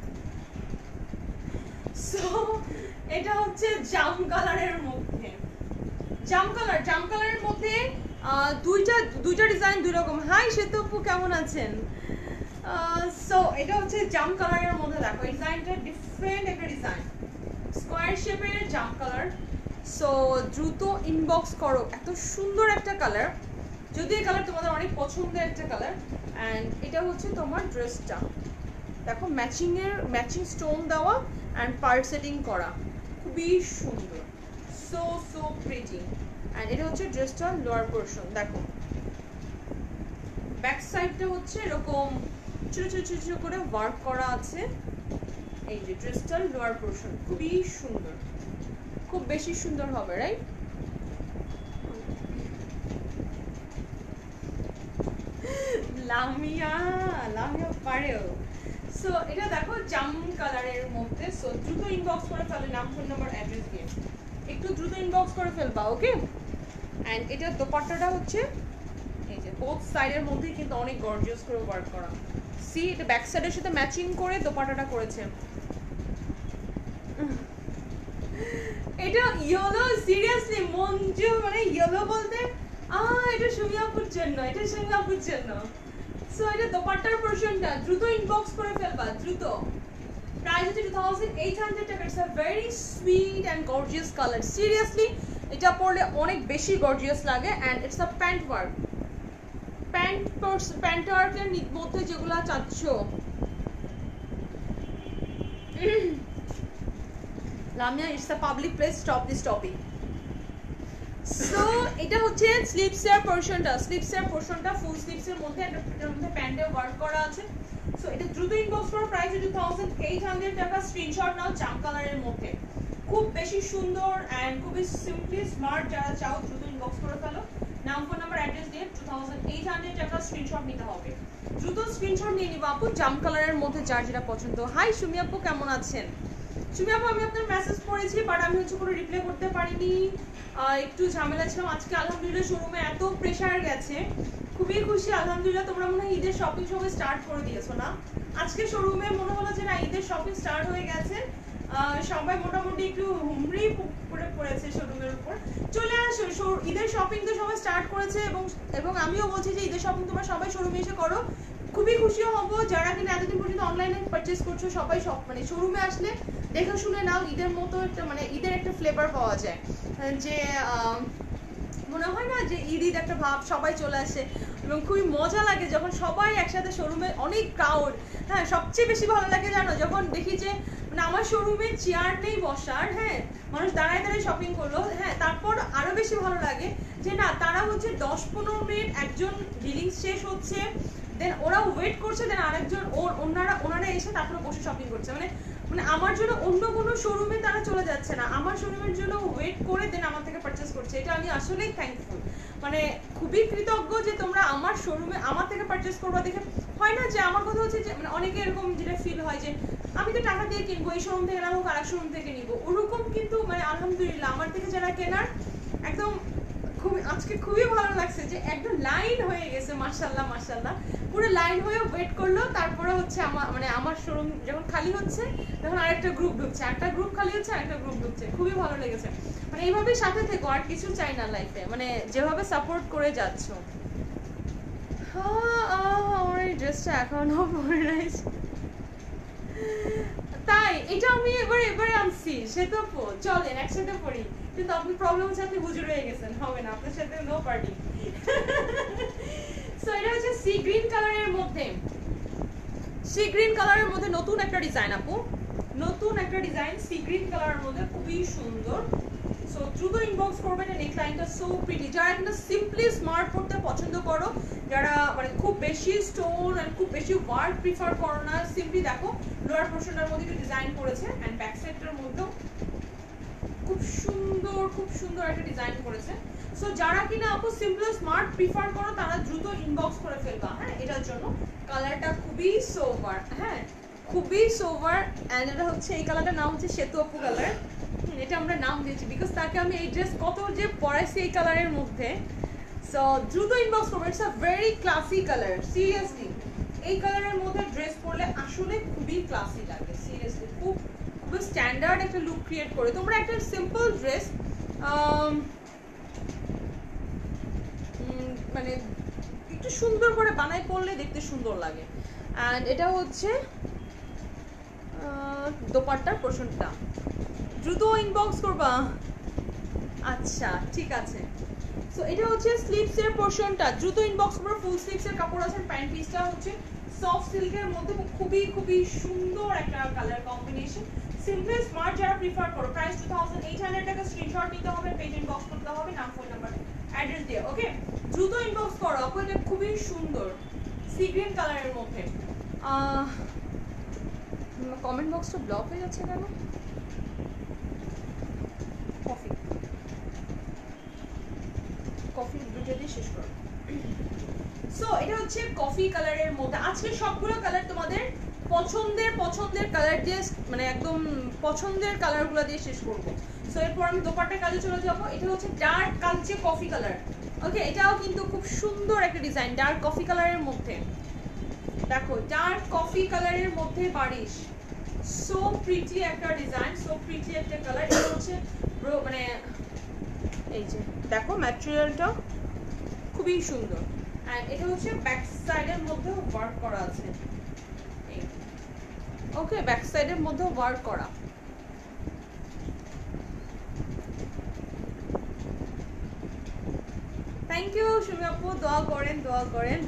সো এটা হচ্ছে জাম কালারের মধ্যে, জাম কালার, জাম কালারের মধ্যে দুইটা দুইটা ডিজাইন দুই রকম। হাই শ্বেতপু, কেমন আছেন? সো এটা হচ্ছে জাম কালারের মধ্যে, দেখো ডিজাইনটা ডিফারেন্ট একটা ডিজাইন, স্কোয়ার শেপের জাম কালার। সো দ্রুত ইনবক্স করো, এত সুন্দর একটা কালার, যদি এই কালার তোমাদের অনেক পছন্দের একটা কালার। অ্যান্ড এটা হচ্ছে তোমার ড্রেসটা, দেখো ম্যাচিং এর ম্যাচিং স্টোন দেওয়া অ্যান্ড পার্ট সেটিং করা, খুবই সুন্দর, সো সো প্রিটি। অ্যান্ড এটা হচ্ছে ড্রেসটা লোয়ার পোর্শন, দেখো ব্যাক সাইডটা হচ্ছে এরকম ছোট ছোট ছোট ছোট করে ওয়ার্ক করা আছে। এই যে ড্রেসটার লোয়ার পোর্শন খুবই সুন্দর, খুব বেশি সুন্দর হবে, রাইট? লামিয়া লামিয়া পারেও। সো এটা দেখো জাম কালারের মধ্যে। সো দ্রুত ইনবক্স করে ফেলে নাম, ফোন নাম্বার, অ্যাড্রেস দিয়ে, একটু দ্রুত ইনবক্স করে ফেলবা, ওকে। অ্যান্ড এটা দোপাট্টাটা হচ্ছে এই যে বোথ সাইডের মধ্যে কিন্তু অনেক গর্জিয়াস করে ওয়ার্ক করা। সি এটা ব্যাক সাইডের সাথে ম্যাচিং করে দোপাট্টাটা করেছে। এটা ইয়েলো, সিরিয়াসলি মঞ্জু, মানে ইয়েলো বলতে আহ এটা সুমিয়াপুর জন্য, এটা সুমিয়াপুর জন্য। সো এটা দোপাট্টার পোরশনটা, দ্রুত ইনবক্স করে ফেলবা, দ্রুত। প্রাইস হচ্ছে টু থাউজেন্ড এইট হান্ড্রেড টাকা। It's a very sweet and gorgeous colour, seriously এটা পরলে অনেক বেশি গর্জিয়াস লাগে। And it's a pant work, pant pant ওয়ার্কের মধ্যে যেগুলো চাচ্ছ। Lamia, it's a public place, stop this topic. So এটা হচ্ছে স্লিভসের পোরশনটা, স্লিভসের পোরশনটা ফুল স্লিভসের মধ্যে, এটার মধ্যে প্যান্টে ওয়ার্ক করা আছে। সো এটা দ্রুত ইনবক্স করো, price two thousand eight hundred টাকা। স্ক্রিনশট নাও, জাম কালারের মধ্যে, খুব বেশি সুন্দর অ্যান্ড খুবই সিম্পলি স্মার্ট। যারা চাও দ্রুত ইনবক্স করে ফেলো নাম, ফোন নাম্বার, অ্যাড্রেস দিয়ে। টু থাউজেন্ড এইট হান্ড্রেড টাকা স্ক্রিনশট নিতে হবে, দ্রুত স্ক্রিনশট নিয়ে নিবো আপু, জাম কালারের মধ্যে যার যেটা পছন্দ। হাই সুমি আপু, কেমন আছেন? সুমি আপু, আমি আপনার মেসেজ পড়েছি, বাট আমি হচ্ছে কোনো রিপ্লাই করতে পারিনি, একটু ঝামেলা ছিলাম আজকে। আলহামদুলিল্লাহ শোরুমে এত প্রেশার গেছে, খুবই খুশি আলহামদুলিল্লাহ। তোমরা মনে হয় ঈদের শপিং সবাই স্টার্ট করে দিয়েছো না? আজকে শোরুমে মনে হলো যে না ঈদের শপিং স্টার্ট হয়ে গেছে, সবাই মোটামুটি একটু হুমড়ি পড়ে পড়েছে শোরুমের উপর। চলে আসো, ঈদের শপিং তো সবাই স্টার্ট করেছে, এবং এবং আমিও বলছি যে ঈদের শপিং তোমরা সবাই শোরুমে এসে করো, খুবই খুশি হব। যারা কিনা এতদিন পর্যন্ত অনলাইনে পারচেস করছো সবাই সব মানে শোরুমে আসলে দেখে শুনে নাও, ঈদের মতো একটা মানে ঈদের একটা ফ্লেভার পাওয়া যায়, যে মনে হয় না যে ঈদ ঈদ একটা ভাব, সবাই চলে আসে এবং খুবই মজা লাগে যখন সবাই একসাথে শোরুমে, অনেক ক্রাউড। হ্যাঁ, সবচেয়ে বেশি ভালো লাগে জানো যখন দেখি যে মানে আমার শোরুমে চেয়ার নেই বসার, হ্যাঁ মানুষ দাঁড়ায় দাঁড়ায় শপিং করলো, হ্যাঁ তারপর আরো বেশি ভালো লাগে যে না তারা হচ্ছে দশ পনেরো মিনিট একজন ডিলিংস শেষ হচ্ছে, দেন ওরা ওয়েট করছে, দেন আরেকজন ওর ওনারা ওনারা এসে তারপরে বসে শপিং করছে, মানে মানে আমার জন্য অন্য কোনো শোরুমে তারা চলে যাচ্ছে না, আমার শোরুমের জন্য ওয়েট করে দেন আমার থেকে পারচেস করছে। এটা আমি আসলেই থ্যাঙ্কফুল, মানে খুবই কৃতজ্ঞ যে তোমরা আমার শোরুমে আমার থেকে পারচেস করবা দেখে। হয় না যে আমার কথা হচ্ছে যে মানে অনেকে এরকম যেটা ফিল হয় যে আমি তো টাকা দিয়ে কিনবো, এই শোরুম থেকে না হোক আরেক শোরুম থেকে নিবো, ওরকম কিন্তু মানে আলহামদুলিল্লাহ আমার থেকে যারা কেনার একদম খুবই আজকে খুবই ভালো লাগছে যে একদম লাইন হয়ে গেছে, মাশাআল্লাহ মাশাআল্লাহ পুরো লাইন হয়ে ওয়েট করলো, তারপরে হচ্ছে আমার মানে আমার শোরুম যখন খালি হচ্ছে তখন আরেকটা গ্রুপ ঢুকছে, একটা গ্রুপ খালি হচ্ছে আরেকটা গ্রুপ ঢুকছে, খুবই ভালো লেগেছে। মানে এইভাবেই সাথে থেকো, আর কিছু চাই না লাইফে, মানে যেভাবে সাপোর্ট করে যাচ্ছ। হ্যাঁ আমার এই ড্রেসটা এখনো পরে রয়েছে, তাই এটা আমি এবার এবারে আনছি, সে তো চলেন একসাথে পড়ি, কিন্তু আপনি প্রবলেম হচ্ছে আপনি হুজুর হয়ে গেছেন, হবে না আপনার সাথে নো পার্টি। সো এটা হচ্ছে সি গ্রিন কালারের মধ্যে, সি গ্রিন কালারের মধ্যে নতুন একটা ডিজাইন আপু, নতুন একটা ডিজাইন সি গ্রিন কালারের মধ্যে খুবই সুন্দর। সো দ্রুত ইনবক্স করবেন, নেক লাইনটা সো প্রিটি, যারা কিন্তু সিম্পলি স্মার্ট পড়তে পছন্দ করো, যারা মানে খুব বেশি স্টোন আর খুব বেশি ওয়ার্ক প্রিফার করো না, সিম্পলি দেখো লোয়ার পোর্শনটার মধ্যে একটু ডিজাইন করেছে এন্ড ব্যাক সাইডটার মধ্যেও খুব সুন্দর খুব সুন্দর একটা ডিজাইন করেছে। সো যারা কিনা আপু সিম্পল স্মার্ট প্রিফার করো তারা দ্রুত ইনবক্স করে ফেলবা, হ্যাঁ এটার জন্য। কালারটা খুবই সোভার, হ্যাঁ খুবই সোভার, এন্ড এটা হচ্ছে এই কালারটার নাম হচ্ছে সেতু আপু কালার, এটা আমরা নাম দিয়েছি বিকজ তাকে আমি এই ড্রেস কত যে পরাইছি এই কালারের মধ্যে। সো দ্রুত ইনবক্স করবেন, it's a very classy colour, seriously এই কালারের মধ্যে ড্রেস পরলে আসলে খুবই ক্লাসি লাগে, সিরিয়াসলি খুব খুব স্ট্যান্ডার্ড একটা লুক ক্রিয়েট করে। তোমরা একটা সিম্পল ড্রেস মানে একটু সুন্দর করে বানাই পরলে দেখতে সুন্দর লাগে। অ্যান্ড এটা হচ্ছে দোপাট্টার পোর্শনটা, দ্রুত ইনবক্স করবা। আচ্ছা ঠিক আছে, সো এটা হচ্ছে স্লিভসের পোর্শনটা, দ্রুত ইনবক্স করবা। ফুল স্লিভসের কাপড় আছে, প্যান্ট পিসটা হচ্ছে সফট সিল্কের মধ্যে, খুবই খুবই সুন্দর একটা কালার কম্বিনেশন। সিম্পল স্মার্ট যারা প্রিফার করো, price two thousand eight hundred টাকা, স্ক্রিনশট নিতে হবে, পেজ ইনবক্স করতে হবে, নাম ফোন নাম্বার অ্যাড্রেস দিয়ে, ওকে দ্রুত ইনবক্স করো আপু, এটা খুবই সুন্দর সি গ্রিন কালারের মধ্যে। কমেন্ট বক্সটা ব্লক হয়ে যাচ্ছে কেন? কফি কফি দুটো দিয়ে শেষ করো। সো এটা হচ্ছে কফি কালারের মধ্যে, আজকে সবগুলো কালার তোমাদের পছন্দের পছন্দের কালার দিয়ে মানে একদম পছন্দের কালারগুলো দিয়ে শেষ করব। সো এরপর আমি দোপাট্টার কাজে চলে যাব। এটা হচ্ছে ডার্ক কালচে কফি কালার, ওকে এটাও কিন্তু খুব সুন্দর একটা ডিজাইন, ডার্ক কফি কালারের মধ্যে, দেখো ডার্ক কফি কালারের মধ্যে বারিশ, সো প্রিটি একটা ডিজাইন, সো প্রিটি একটা কালার। এটা হচ্ছে মানে এই যে দেখো ম্যাটেরিয়ালটা খুবই সুন্দর, এন্ড এটা হচ্ছে ব্যাক সাইডের মধ্যে ওয়ার্ক করা আছে, ওকে ব্যাক সাইডের মধ্যে ওয়ার্ক করা। থ্যাংক ইউ সুমি আপু, দোয়া করেন দোয়া করেন।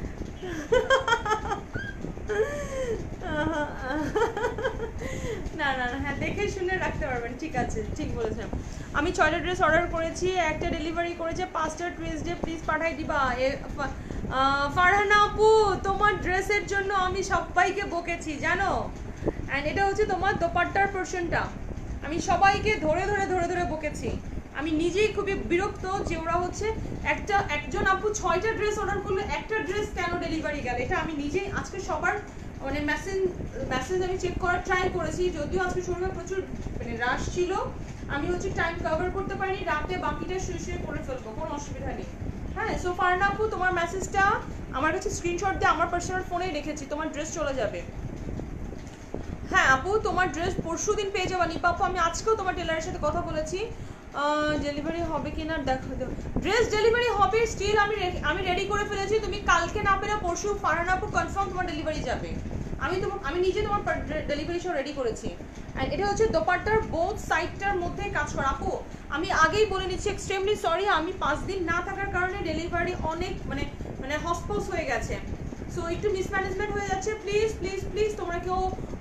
না না হ্যাঁ দেখে শুনে রাখতে পারবেন, ঠিক আছে ঠিক বলেছেন। আমি ছয়টা ড্রেস অর্ডার করেছি, একটা ডেলিভারি করেছে, পাঁচটা টুয়েসডে প্লিজ পাঠাই দিবা। ফারহানা আপু তোমার ড্রেসের জন্য আমি সবাইকে বকেছি জানো, অ্যান্ড এটা হচ্ছে তোমার দোপাট্টার পোর্শনটা, আমি সবাইকে ধরে ধরে ধরে ধরে বকেছি। আমি নিজেই খুবই বিরক্ত যে ওরা হচ্ছে একটা একজন আপু ছয়টা ড্রেস অর্ডার করলো, একটা ড্রেস কেন ডেলিভারি গেল, এটা আমি নিজেই আজকে সবার মানে মেসেজ মেসেজ আমি চেক করার ট্রাই করেছি, যদিও আজকে শোরুমে প্রচুর মানে রাশ ছিল, আমি হচ্ছে টাইম কভার করতে পারিনি, রাতে বাকিটা শুয়ে শুয়ে করে ফেলবো, কোনো অসুবিধা নেই। হ্যাঁ সো ফারহানা আপু তোমার মেসেজটা আমার কাছে স্ক্রিনশট দিয়ে আমার পার্সোনাল ফোনেই রেখেছি, তোমার ড্রেস চলে যাবে। হ্যাঁ আপু তোমার ড্রেস পরশু দিন পেয়ে যাবা নিপা আপু, আমি আজকেও তোমার টেলারের সাথে কথা বলেছি, ডেলিভারি হবে কিনা দেখো, ড্রেস ডেলিভারি হবে, স্টিল আমি আমি রেডি করে ফেলেছি, তুমি কালকে না পেলে পরশু ফারহানা আপু কনফার্ম তোমার ডেলিভারি যাবে, আমি তোমার আমি নিজে তোমার ডেলিভারি সহ রেডি করেছি। অ্যান্ড এটা হচ্ছে দোপাট্টার বোথ সাইডটার মধ্যে কাজ করা। আপু আমি আগেই বলে নিচ্ছি এক্সট্রিমলি সরি, আমি পাঁচ দিন না থাকার কারণে ডেলিভারি অনেক মানে মানে হসপস হয়ে গেছে, সো একটু মিসম্যানেজমেন্ট হয়ে যাচ্ছে, প্লিজ প্লিজ প্লিজ তোমরা কেউ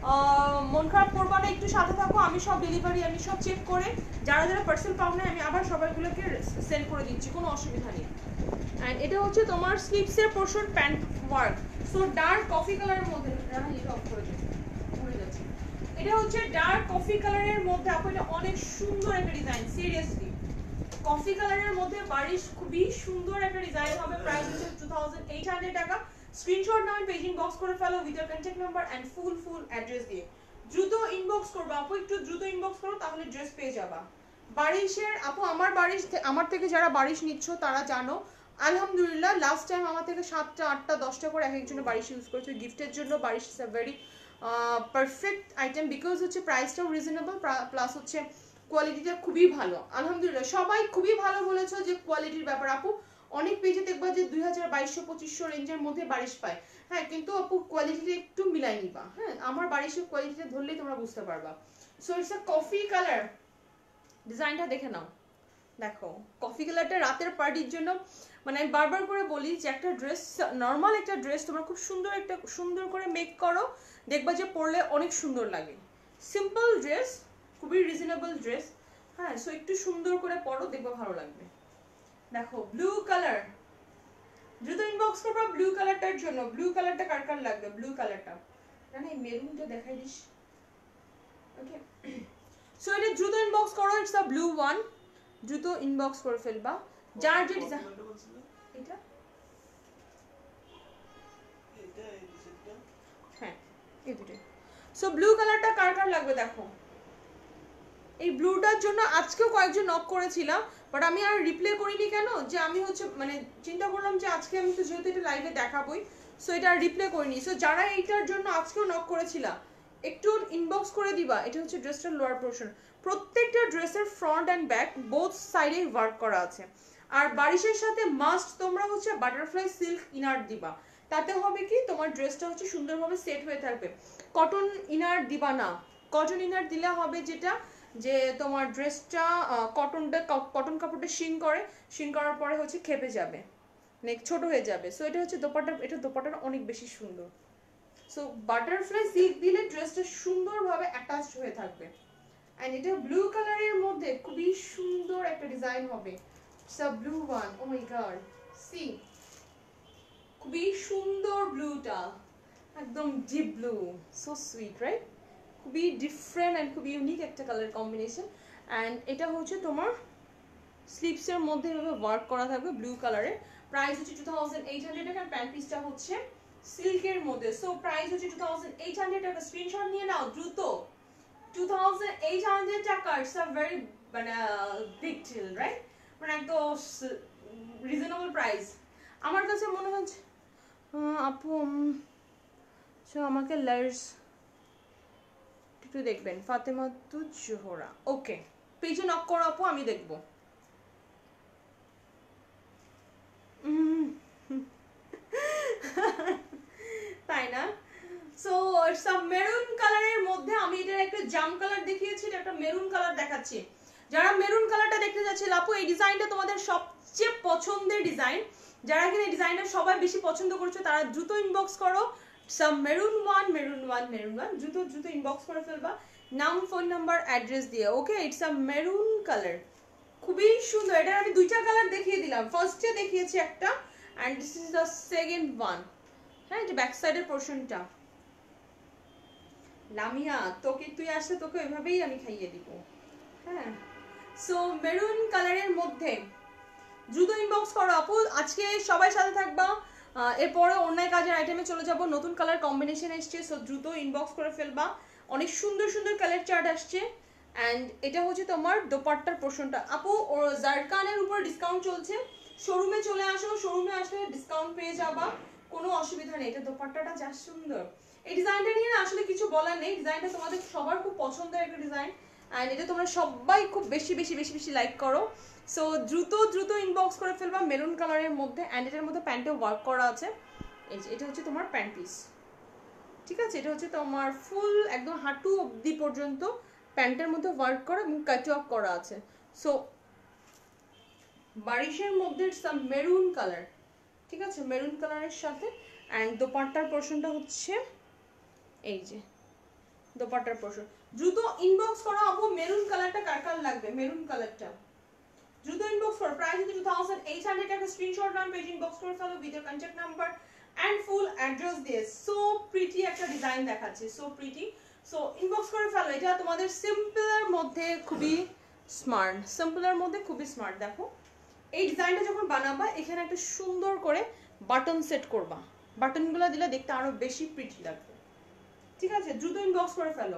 মন খারাপ করবো না, একটু সাথে থাকো, আমি সব ডেলিভারি আমি সব চেক করে যারা যারা পার্সেল পাও না আমি আবার সবাইগুলোকে সেন্ড করে দিচ্ছি, কোনো অসুবিধা নেই। অ্যান্ড এটা হচ্ছে তোমার স্লিভসের portion pant work, so dark coffee কালারের মধ্যে অফ করে যাচ্ছে। এটা হচ্ছে ডার্ক কফি কালারের মধ্যে, আপনার অনেক সুন্দর একটা ডিজাইন, সিরিয়াসলি কফি কালারের মধ্যে বারিশ, খুবই সুন্দর একটা ডিজাইন হবে। প্রাইস হচ্ছে টু থাউজেন্ড এইট হান্ড্রেড টাকা। স্ক্রিনশট নাও, পেজ ইনবক্স করে ফেলো with your contact number and full full address দিয়ে। দ্রুত ইনবক্স করবা আপু, একটু দ্রুত ইনবক্স করো তাহলে ড্রেস পেয়ে যাবা। বারিশের আপু, আমার বারিশ আমার থেকে যারা বারিশ নিচ্ছ তারা জানো আলহামদুলিল্লাহ লাস্ট টাইম আমার থেকে সাতটা আটটা দশটা করে এক একজনের বারিশ ইউজ করেছে গিফটের জন্য। Barish is a very perfect item because হচ্ছে প্রাইসটাও রিজনেবল, প্লাস হচ্ছে কোয়ালিটিটা খুবই ভালো। আলহামদুলিল্লাহ সবাই খুবই ভালো বলেছো যে কোয়ালিটির ব্যাপার। আপু অনেক পেজে দেখবা যে দুই হাজার বাইশশো পঁচিশশো রেঞ্জের মধ্যে বারিশ পায়, হ্যাঁ কিন্তু আপু কোয়ালিটিটা একটু মিলাই নিবা, হ্যাঁ আমার বারিশের কোয়ালিটিটা ধরলেই তোমরা বুঝতে পারবা। So it's a coffee colour, ডিজাইনটা দেখে নাও, দেখো কফি কালারটা রাতের পার্টির জন্য, মানে আমি বারবার করে বলি যে একটা ড্রেস, নর্মাল একটা ড্রেস তোমরা খুব সুন্দর একটা সুন্দর করে মেক করো, দেখবা যে পরলে অনেক সুন্দর লাগে। সিম্পল ড্রেস, খুবই রিজনেবল ড্রেস, হ্যাঁ সো একটু সুন্দর করে পরো, দেখবা ভালো লাগবে। দেখো ব্লু কালার, দ্রুত ইনবক্স করবা ব্লু কালারটার জন্য। ব্লু কালারটা কার কার লাগবে? ব্লু কালারটা না না মেরুনটা দেখাই দিস, ওকে সো এটা দ্রুত ইনবক্স করো, ইটস আ ব্লু ওয়ান, দ্রুত ইনবক্স করে ফেলবা। যার যে ডিজাইন এটা এটা এই ডিজাইনটা, হ্যাঁ এই দুটোই। সো ব্লু কালারটা কার কার লাগবে দেখো। এই ব্লুটার জন্য আজকেও কয়েকজন নক করেছিলাম, বাট আমি আর রিপ্লে করিনি কেন, যে আমি হচ্ছে মানে চিন্তা করলাম যে আজকে আমি তো যেহেতু এটা লাইভে দেখাবোই, সো এটা আর রিপ্লে করিনি। সো যারা এইটার জন্য আজকেও নক করেছিলাম একটু ইনবক্স করে দিবা। এটা হচ্ছে ড্রেসটার লোয়ার পোর্শন, প্রত্যেকটা ড্রেসের ফ্রন্ট অ্যান্ড ব্যাক বোথ সাইডে ওয়ার্ক করা আছে। আর বারিশের সাথে মাস্ট তোমরা হচ্ছে বাটারফ্লাই সিল্ক ইনার দিবা, তাতে হবে কি তোমার ড্রেসটা হচ্ছে সুন্দরভাবে সেট হয়ে থাকবে। কটন ইনার দিবা না, কটন ইনার দিলে হবে যেটা যে তোমার ড্রেসটা কটনটা কটন কাপড়টা শিন করে, শিন করার পরে হচ্ছে খেপে যাবে, নেক ছোট হয়ে যাবে। সো এটা হচ্ছে দোপাট্টা, এটা দোপাট্টাটা অনেক বেশি সুন্দর। সো বাটারফ্লাই সিল্ক দিলে ড্রেসটা সুন্দরভাবে অ্যাটাচড হয়ে থাকবে। এন্ড এটা ব্লু কালারের মধ্যে খুবই সুন্দর একটা ডিজাইন হবে, সব blue one, oh my god see খুবই সুন্দর ব্লুটা, একদম deep blue, so sweet right, খুবই ডিফারেন্ট অ্যান্ড খুবই ইউনিক একটা কালার কম্বিনেশন। অ্যান্ড এটা হচ্ছে তোমার স্লিভসের মধ্যে এভাবে ওয়ার্ক করা থাকবে ব্লু কালারের। প্রাইস হচ্ছে টু থাউজেন্ড এইট হান্ড্রেড টাকা, প্যান্ট পিসটা হচ্ছে সিল্কের মধ্যে। সো প্রাইস হচ্ছে টু থাউজেন্ড এইট হান্ড্রেড টাকা, স্ক্রিনশট নিয়ে নাও দ্রুত। টু থাউজেন্ড এইট হান্ড্রেড টাকা, ইটস আ ভেরি মানে বিগ ডিল রাইট, মানে একদম রিজনেবল প্রাইস। আমার কাছে মনে হচ্ছে আপু আমাকে লার্জ একটু দেখবেন, ফাতেমাতু জোহরা, ওকে পেজে নক করো আপু, আমি দেখবো। তাই না? সো ইটস আ মেরুন কালারের মধ্যে আমি এটার একটা জাম কালার দেখিয়েছি, এটা একটা মেরুন কালার দেখাচ্ছি। যারা মেরুন কালারটা দেখতে যাচ্ছে আপু, এই ডিজাইনটা তোমাদের সবচেয়ে পছন্দের ডিজাইন, যারা কিনা এই ডিজাইনটা সবাই বেশি পছন্দ করছো তারা দ্রুত ইনবক্স করো। Some maroon one maroon one maroon one দ্রুত দ্রুত ইনবক্স করে ফেলবা নাম ফোন নাম্বার অ্যাড্রেস দিয়ে, okay. It's a maroon colour, খুবই সুন্দর। এটার আমি দুইটা কালার দেখিয়ে দিলাম, ফার্স্টে দেখিয়েছি একটা and this is the second one, হ্যাঁ এটা ব্যাক সাইডের পোর্শনটা। লামিয়া তোকে তুই আসলে তোকে এভাবেই আমি খাইয়ে দিব, হ্যাঁ। সো মেরুন কালারের মধ্যে দ্রুত ইনবক্স করো আপু, আজকে সবাই সাথে থাকবা, এরপরে অন্যায় কাজের আইটেমে চলে যাব। নতুন কালার কম্বিনেশন এসছে, সো দ্রুত ইনবক্স করে ফেলবা। অনেক সুন্দর সুন্দর কালার চার্ট আসছে। অ্যান্ড এটা হচ্ছে তোমার দোপাট্টার পোর্শনটা। আপু জারকানের উপর ডিসকাউন্ট চলছে, শোরুমে চলে আসো, শোরুমে আসলে ডিসকাউন্ট পেয়ে যাবা, কোনো অসুবিধা নেই। এটা দোপাট্টাটা যা সুন্দর, এই ডিজাইনটা নিয়ে না আসলে কিছু বলার নেই, ডিজাইনটা তোমাদের সবার খুব পছন্দের একটা ডিজাইন অ্যান্ড এটা তোমরা সবাই খুব বেশি বেশি বেশি বেশি লাইক করো। সো দ্রুত দ্রুত ইনবক্স করে ফেলবা মেরুন কালারের মধ্যে। অ্যান্ড এটার মধ্যে প্যান্টে ওয়ার্ক করা আছে, এই যে এটা হচ্ছে তোমার প্যান্ট পিস, ঠিক আছে। এটা হচ্ছে তোমার ফুল একদম হাঁটু অবধি পর্যন্ত প্যান্টের মধ্যে ওয়ার্ক করা এবং কাট অফ করা আছে। সো বারিশের মধ্যে সাম মেরুন কালার, ঠিক আছে, মেরুন কালারের সাথে। অ্যান্ড দোপাট্টার পোর্শনটা হচ্ছে এই যে দোপাট্টার পোর্শন। দ্রুত ইনবক্স করো আপু, মেরুন কালারটা কার কার লাগবে, মেরুন কালারটা দ্রুত ইনবক্স করো। প্রাইস হচ্ছে টু থাউজেন্ড এইট হান্ড্রেড টাকা। স্ক্রিনশট নাম, পেজ ইনবক্স করে ফেলো with your contact number and full address দিয়ে। সো প্রিটি একটা ডিজাইন দেখাচ্ছে, সো প্রিটি। সো ইনবক্স করে ফেলো। এটা তোমাদের সিম্পলের মধ্যে খুবই স্মার্ট, সিম্পলের মধ্যে খুবই স্মার্ট। দেখো এই ডিজাইনটা যখন বানাবা এখানে একটা সুন্দর করে বাটন সেট করবা, বাটনগুলো দিলে দেখতে আরো বেশি প্রিটি লাগবে। ঠিক আছে, দ্রুত ইনবক্স করে ফেলো।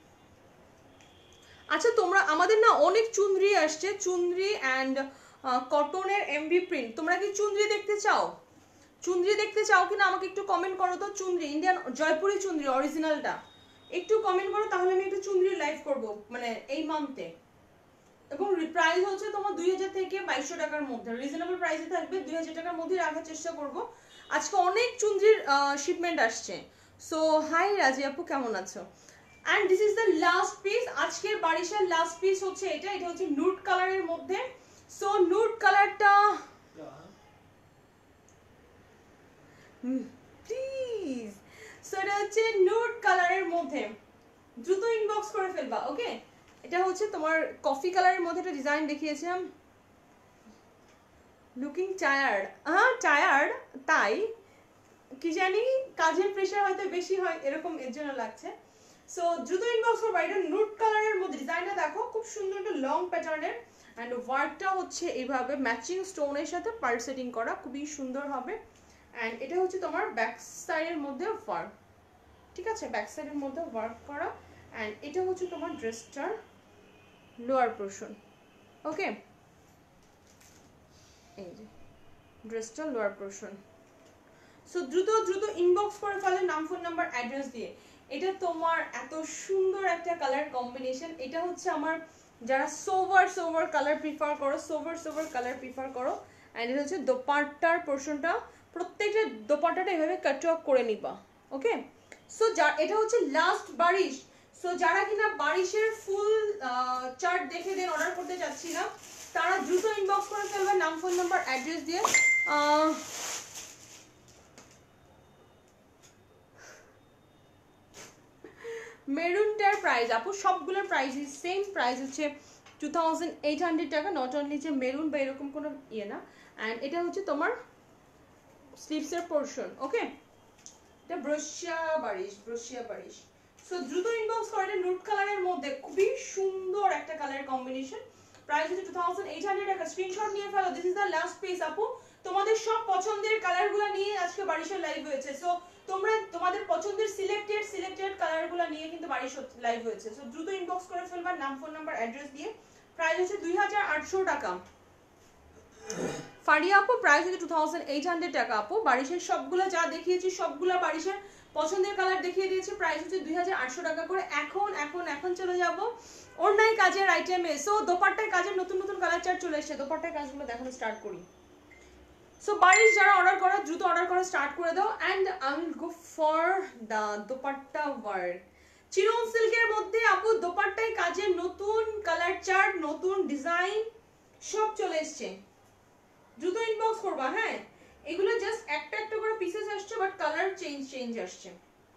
আচ্ছা তোমরা আমাদের না অনেক চুনরি আসছে, চুনরি অ্যান্ড কটনের এমভি প্রিন্ট। তোমরা কি চুনরি দেখতে চাও? চুনরি দেখতে চাও কিনা আমাকে একটু কমেন্ট করো তো। চুনরি ইন্ডিয়ান জয়পুরি চুনরি অরিজিনালটা একটু কমেন্ট করো, তাহলে আমি একটু চুনরি লাইভ করব মানে এই মান্থে। এবং প্রাইস হচ্ছে তোমার দুই হাজার থেকে বাইশশো টাকার মধ্যে, রিজনেবল প্রাইসে থাকবে, দুই হাজার টাকার মধ্যে রাখার চেষ্টা করব। আজকে অনেক চুনরির শিপমেন্ট আসছে। সো হাই রাজি আপু, কেমন আছো? And this is the last piece, আজকের বারিশের লাস্ট পিস হচ্ছে এটা। এটা হচ্ছে নুড কালারের মধ্যে। সো নুড কালারটা প্লিজ, সো এটা হচ্ছে নুড কালারের মধ্যে, দ্রুত ইনবক্স করে ফেলবা। ওকে, এটা হচ্ছে তোমার কফি কালারের মধ্যে একটা ডিজাইন দেখিয়েছিলাম। লুকিং টায়ার্ড, হ্যাঁ টায়ার্ড, তাই কি জানি কাজের প্রেশার হয়তো বেশি হয় এরকম, এর জন্য লাগছে। সো দ্রুত ইনবক্স করবা। এটা নুড কালারের মধ্যে, ডিজাইনটা দেখো খুব সুন্দর, একটা লং প্যাটার্নের অ্যান্ড ওয়ার্কটা হচ্ছে এইভাবে ম্যাচিং স্টোনের সাথে পার্ট সেটিং করা, খুবই সুন্দর হবে। অ্যান্ড এটা হচ্ছে তোমার ব্যাক সাইডের মধ্যে ওয়ার্ক, ঠিক আছে, ব্যাক সাইডের মধ্যে ওয়ার্ক করা। অ্যান্ড এটা হচ্ছে তোমার ড্রেসটার লোয়ার পোর্শন। ওকে, এই যে ড্রেসটার লোয়ার পোর্শন। সো দ্রুত দ্রুত ইনবক্স করে ফেলে নাম, ফোন নাম্বার, অ্যাড্রেস দিয়ে। এটা তোমার এত সুন্দর একটা কালার কম্বিনেশন। এটা হচ্ছে আমার যারা সোভার সোভার কালার প্রিফার করো, সোভার সোভার কালার প্রিফার করো। অ্যান্ড এটা হচ্ছে দোপাট্টার পোর্শনটা, প্রত্যেকটা দোপাট্টাটা এভাবে কাটওয়ার্ক করে নিবা। ওকে, সো যা এটা হচ্ছে লাস্ট বারিশ। সো যারা কিনা বারিশের ফুল চার্ট দেখে দেন অর্ডার করতে চাচ্ছি না, তারা দ্রুত ইনবক্স করে ফেলবে নাম, ফোন নাম্বার, অ্যাড্রেস দিয়ে। মেরুনটার প্রাইস আপু সবগুলোর প্রাইসই সেম, প্রাইস হচ্ছে টু থাউজেন্ড এইট হান্ড্রেড টাকা। নট অনলি যে মেরুন বা এরকম কোনো ইয়ে না। অ্যান্ড এটা হচ্ছে তোমার স্লিভসের পোর্শন। ওকে, এটা ব্রশিয়া বারিশ, ব্রশিয়া বারিশ। সো দ্রুত ইনবক্স করে। এটা নুড কালারের মধ্যে খুবই সুন্দর একটা কালার কম্বিনেশন। প্রাইস হচ্ছে টু থাউজেন্ড এইট হান্ড্রেড টাকা। স্ক্রিনশট নিয়ে ফেলো। This is the last piece আপু। তোমাদের সব পছন্দের কালারগুলো নিয়ে আজকে বারিশের লাইভ হয়েছে। সো তোমরা তোমাদের পছন্দের সিলেক্টেড সিলেক্টেড কালারগুলো নিয়ে কিন্তু বারিশ লাইভ হয়েছে। সো দ্রুত ইনবক্স করে ফেলবা নাম, ফোন নাম্বার, অ্যাড্রেস দিয়ে। প্রাইস হচ্ছে দুই হাজার আটশো টাকা। ফারিয়া আপু প্রাইস হচ্ছে টু থাউজেন্ড এইট হান্ড্রেড টাকা। আপু বারিশের সবগুলো যা দেখিয়েছি সবগুলো বারিশের পছন্দের কালার দেখিয়ে দিয়েছি। প্রাইস হচ্ছে দুই হাজার আটশো টাকা করে। এখন এখন এখন চলে যাব ওড়নায় কাজের আইটেমে। সো দোপাট্টায় কাজের নতুন নতুন কালার চার্ট চলে এসেছে। দোপাট্টায় কাজগুলো দেখানো স্টার্ট করি। সো বারিশ যারা অর্ডার করো দ্রুত অর্ডার করা স্টার্ট করে দাও। And I will go for the dupatta work. Chinon সিল্কের মধ্যে আপু দোপাট্টায় কাজের নতুন কালার চার্ট, নতুন ডিজাইন সব চলে এসছে। দ্রুত ইনবক্স করবা। হ্যাঁ, এগুলো জাস্ট একটা একটা করে পিসেস আসছে, বাট কালার চেঞ্জ চেঞ্জ আসছে।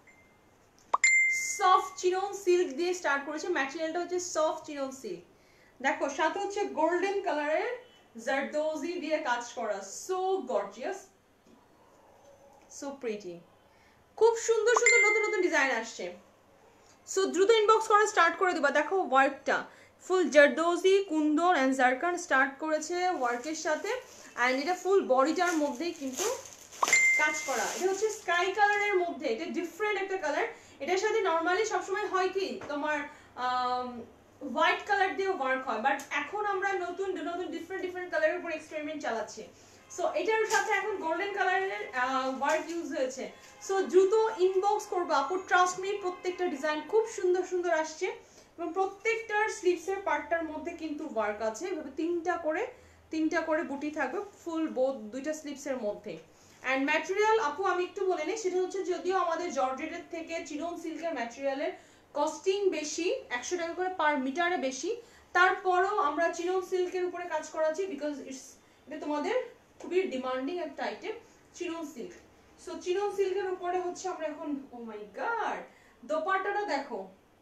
সফট চিনন সিল্ক দিয়ে স্টার্ট করেছে। ম্যাটেরিয়ালটা হচ্ছে সফট চিনন সিল্ক। দেখো সাথে হচ্ছে গোল্ডেন কালারের জারদোজি দিয়ে কাজ করা। সো গর্জিয়াস, সো প্রিটি, খুব সুন্দর সুন্দর নতুন নতুন ডিজাইন আসছে। সো দ্রুত ইনবক্স করা স্টার্ট করে দিবা। দেখো ওয়ার্কটা full zardozi, kundan and zarkan start করেছে ওয়ার্কের সাথে। অ্যান্ড এটা ফুল বডিটার মধ্যেই কিন্তু কাজ করা। এটা হচ্ছে স্কাই কালারের মধ্যে, এটা ডিফারেন্ট একটা কালার। এটার সাথে নর্মালি সবসময় হয় কি তোমার হোয়াইট কালার দিয়ে ওয়ার্ক হয়, বাট এখন আমরা নতুন নতুন ডিফারেন্ট ডিফারেন্ট কালারের উপর এক্সপেরিমেন্ট চালাচ্ছি। সো এটার সাথে এখন গোল্ডেন কালারের ওয়ার্ক ইউজ হয়েছে। সো দ্রুত ইনবক্স করবো আপু, ট্রাস্ট মি প্রত্যেকটা ডিজাইন খুব সুন্দর সুন্দর আসছে এবং প্রত্যেকটার স্লিভসের পার্টটার মধ্যে কিন্তু ওয়ার্ক আছে। এভাবে তিনটা করে তিনটা করে বুটি থাকবে ফুল বোথ দুইটা স্লিভসের মধ্যে। অ্যান্ড ম্যাটেরিয়াল আপু আমি একটু বলে নিই, সেটা হচ্ছে যদিও আমাদের জর্জেটের থেকে চিনন সিল্কের ম্যাটেরিয়ালের কস্টিং বেশি, একশো টাকা করে পার মিটারে বেশি, তারপরও আমরা চিনন সিল্কের উপরে কাজ করাচ্ছি বিকজ ইটস এটা তোমাদের খুবই ডিমান্ডিং একটা item chinon silk. So chinon সিল্কের উপরে হচ্ছে আমরা এখন, ও মাই গড দোপাট্টাটা দেখো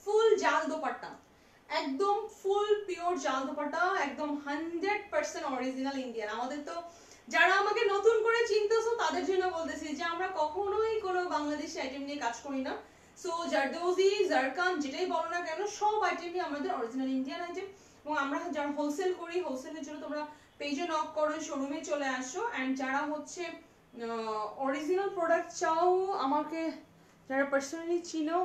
ফুল জাল দোপাট্টা, একদম ফুল পিওর জাল দোপাট্টা, একদম হান্ড্রেড পার্সেন্ট অরিজিনাল ইন্ডিয়ান। আমাদের তো যারা আমাকে নতুন করে চিনতেছো তাদের জন্য বলতেছি যে আমরা কখনোই কোনো বাংলাদেশি আইটেম নিয়ে কাজ করি না। সো জারদোজি, জারকান যেটাই বলো না কেন, সব আইটেমই আমাদের অরিজিনাল ইন্ডিয়ান আইটেম। এবং আমরা যারা হোলসেল করি, হোলসেলের জন্য তোমরা পেজে নক করো, শোরুমে চলে আসো। অ্যান্ড যারা হচ্ছে অরিজিনাল প্রোডাক্ট চাও, আমাকে যারা পার্সোনালি চিনো,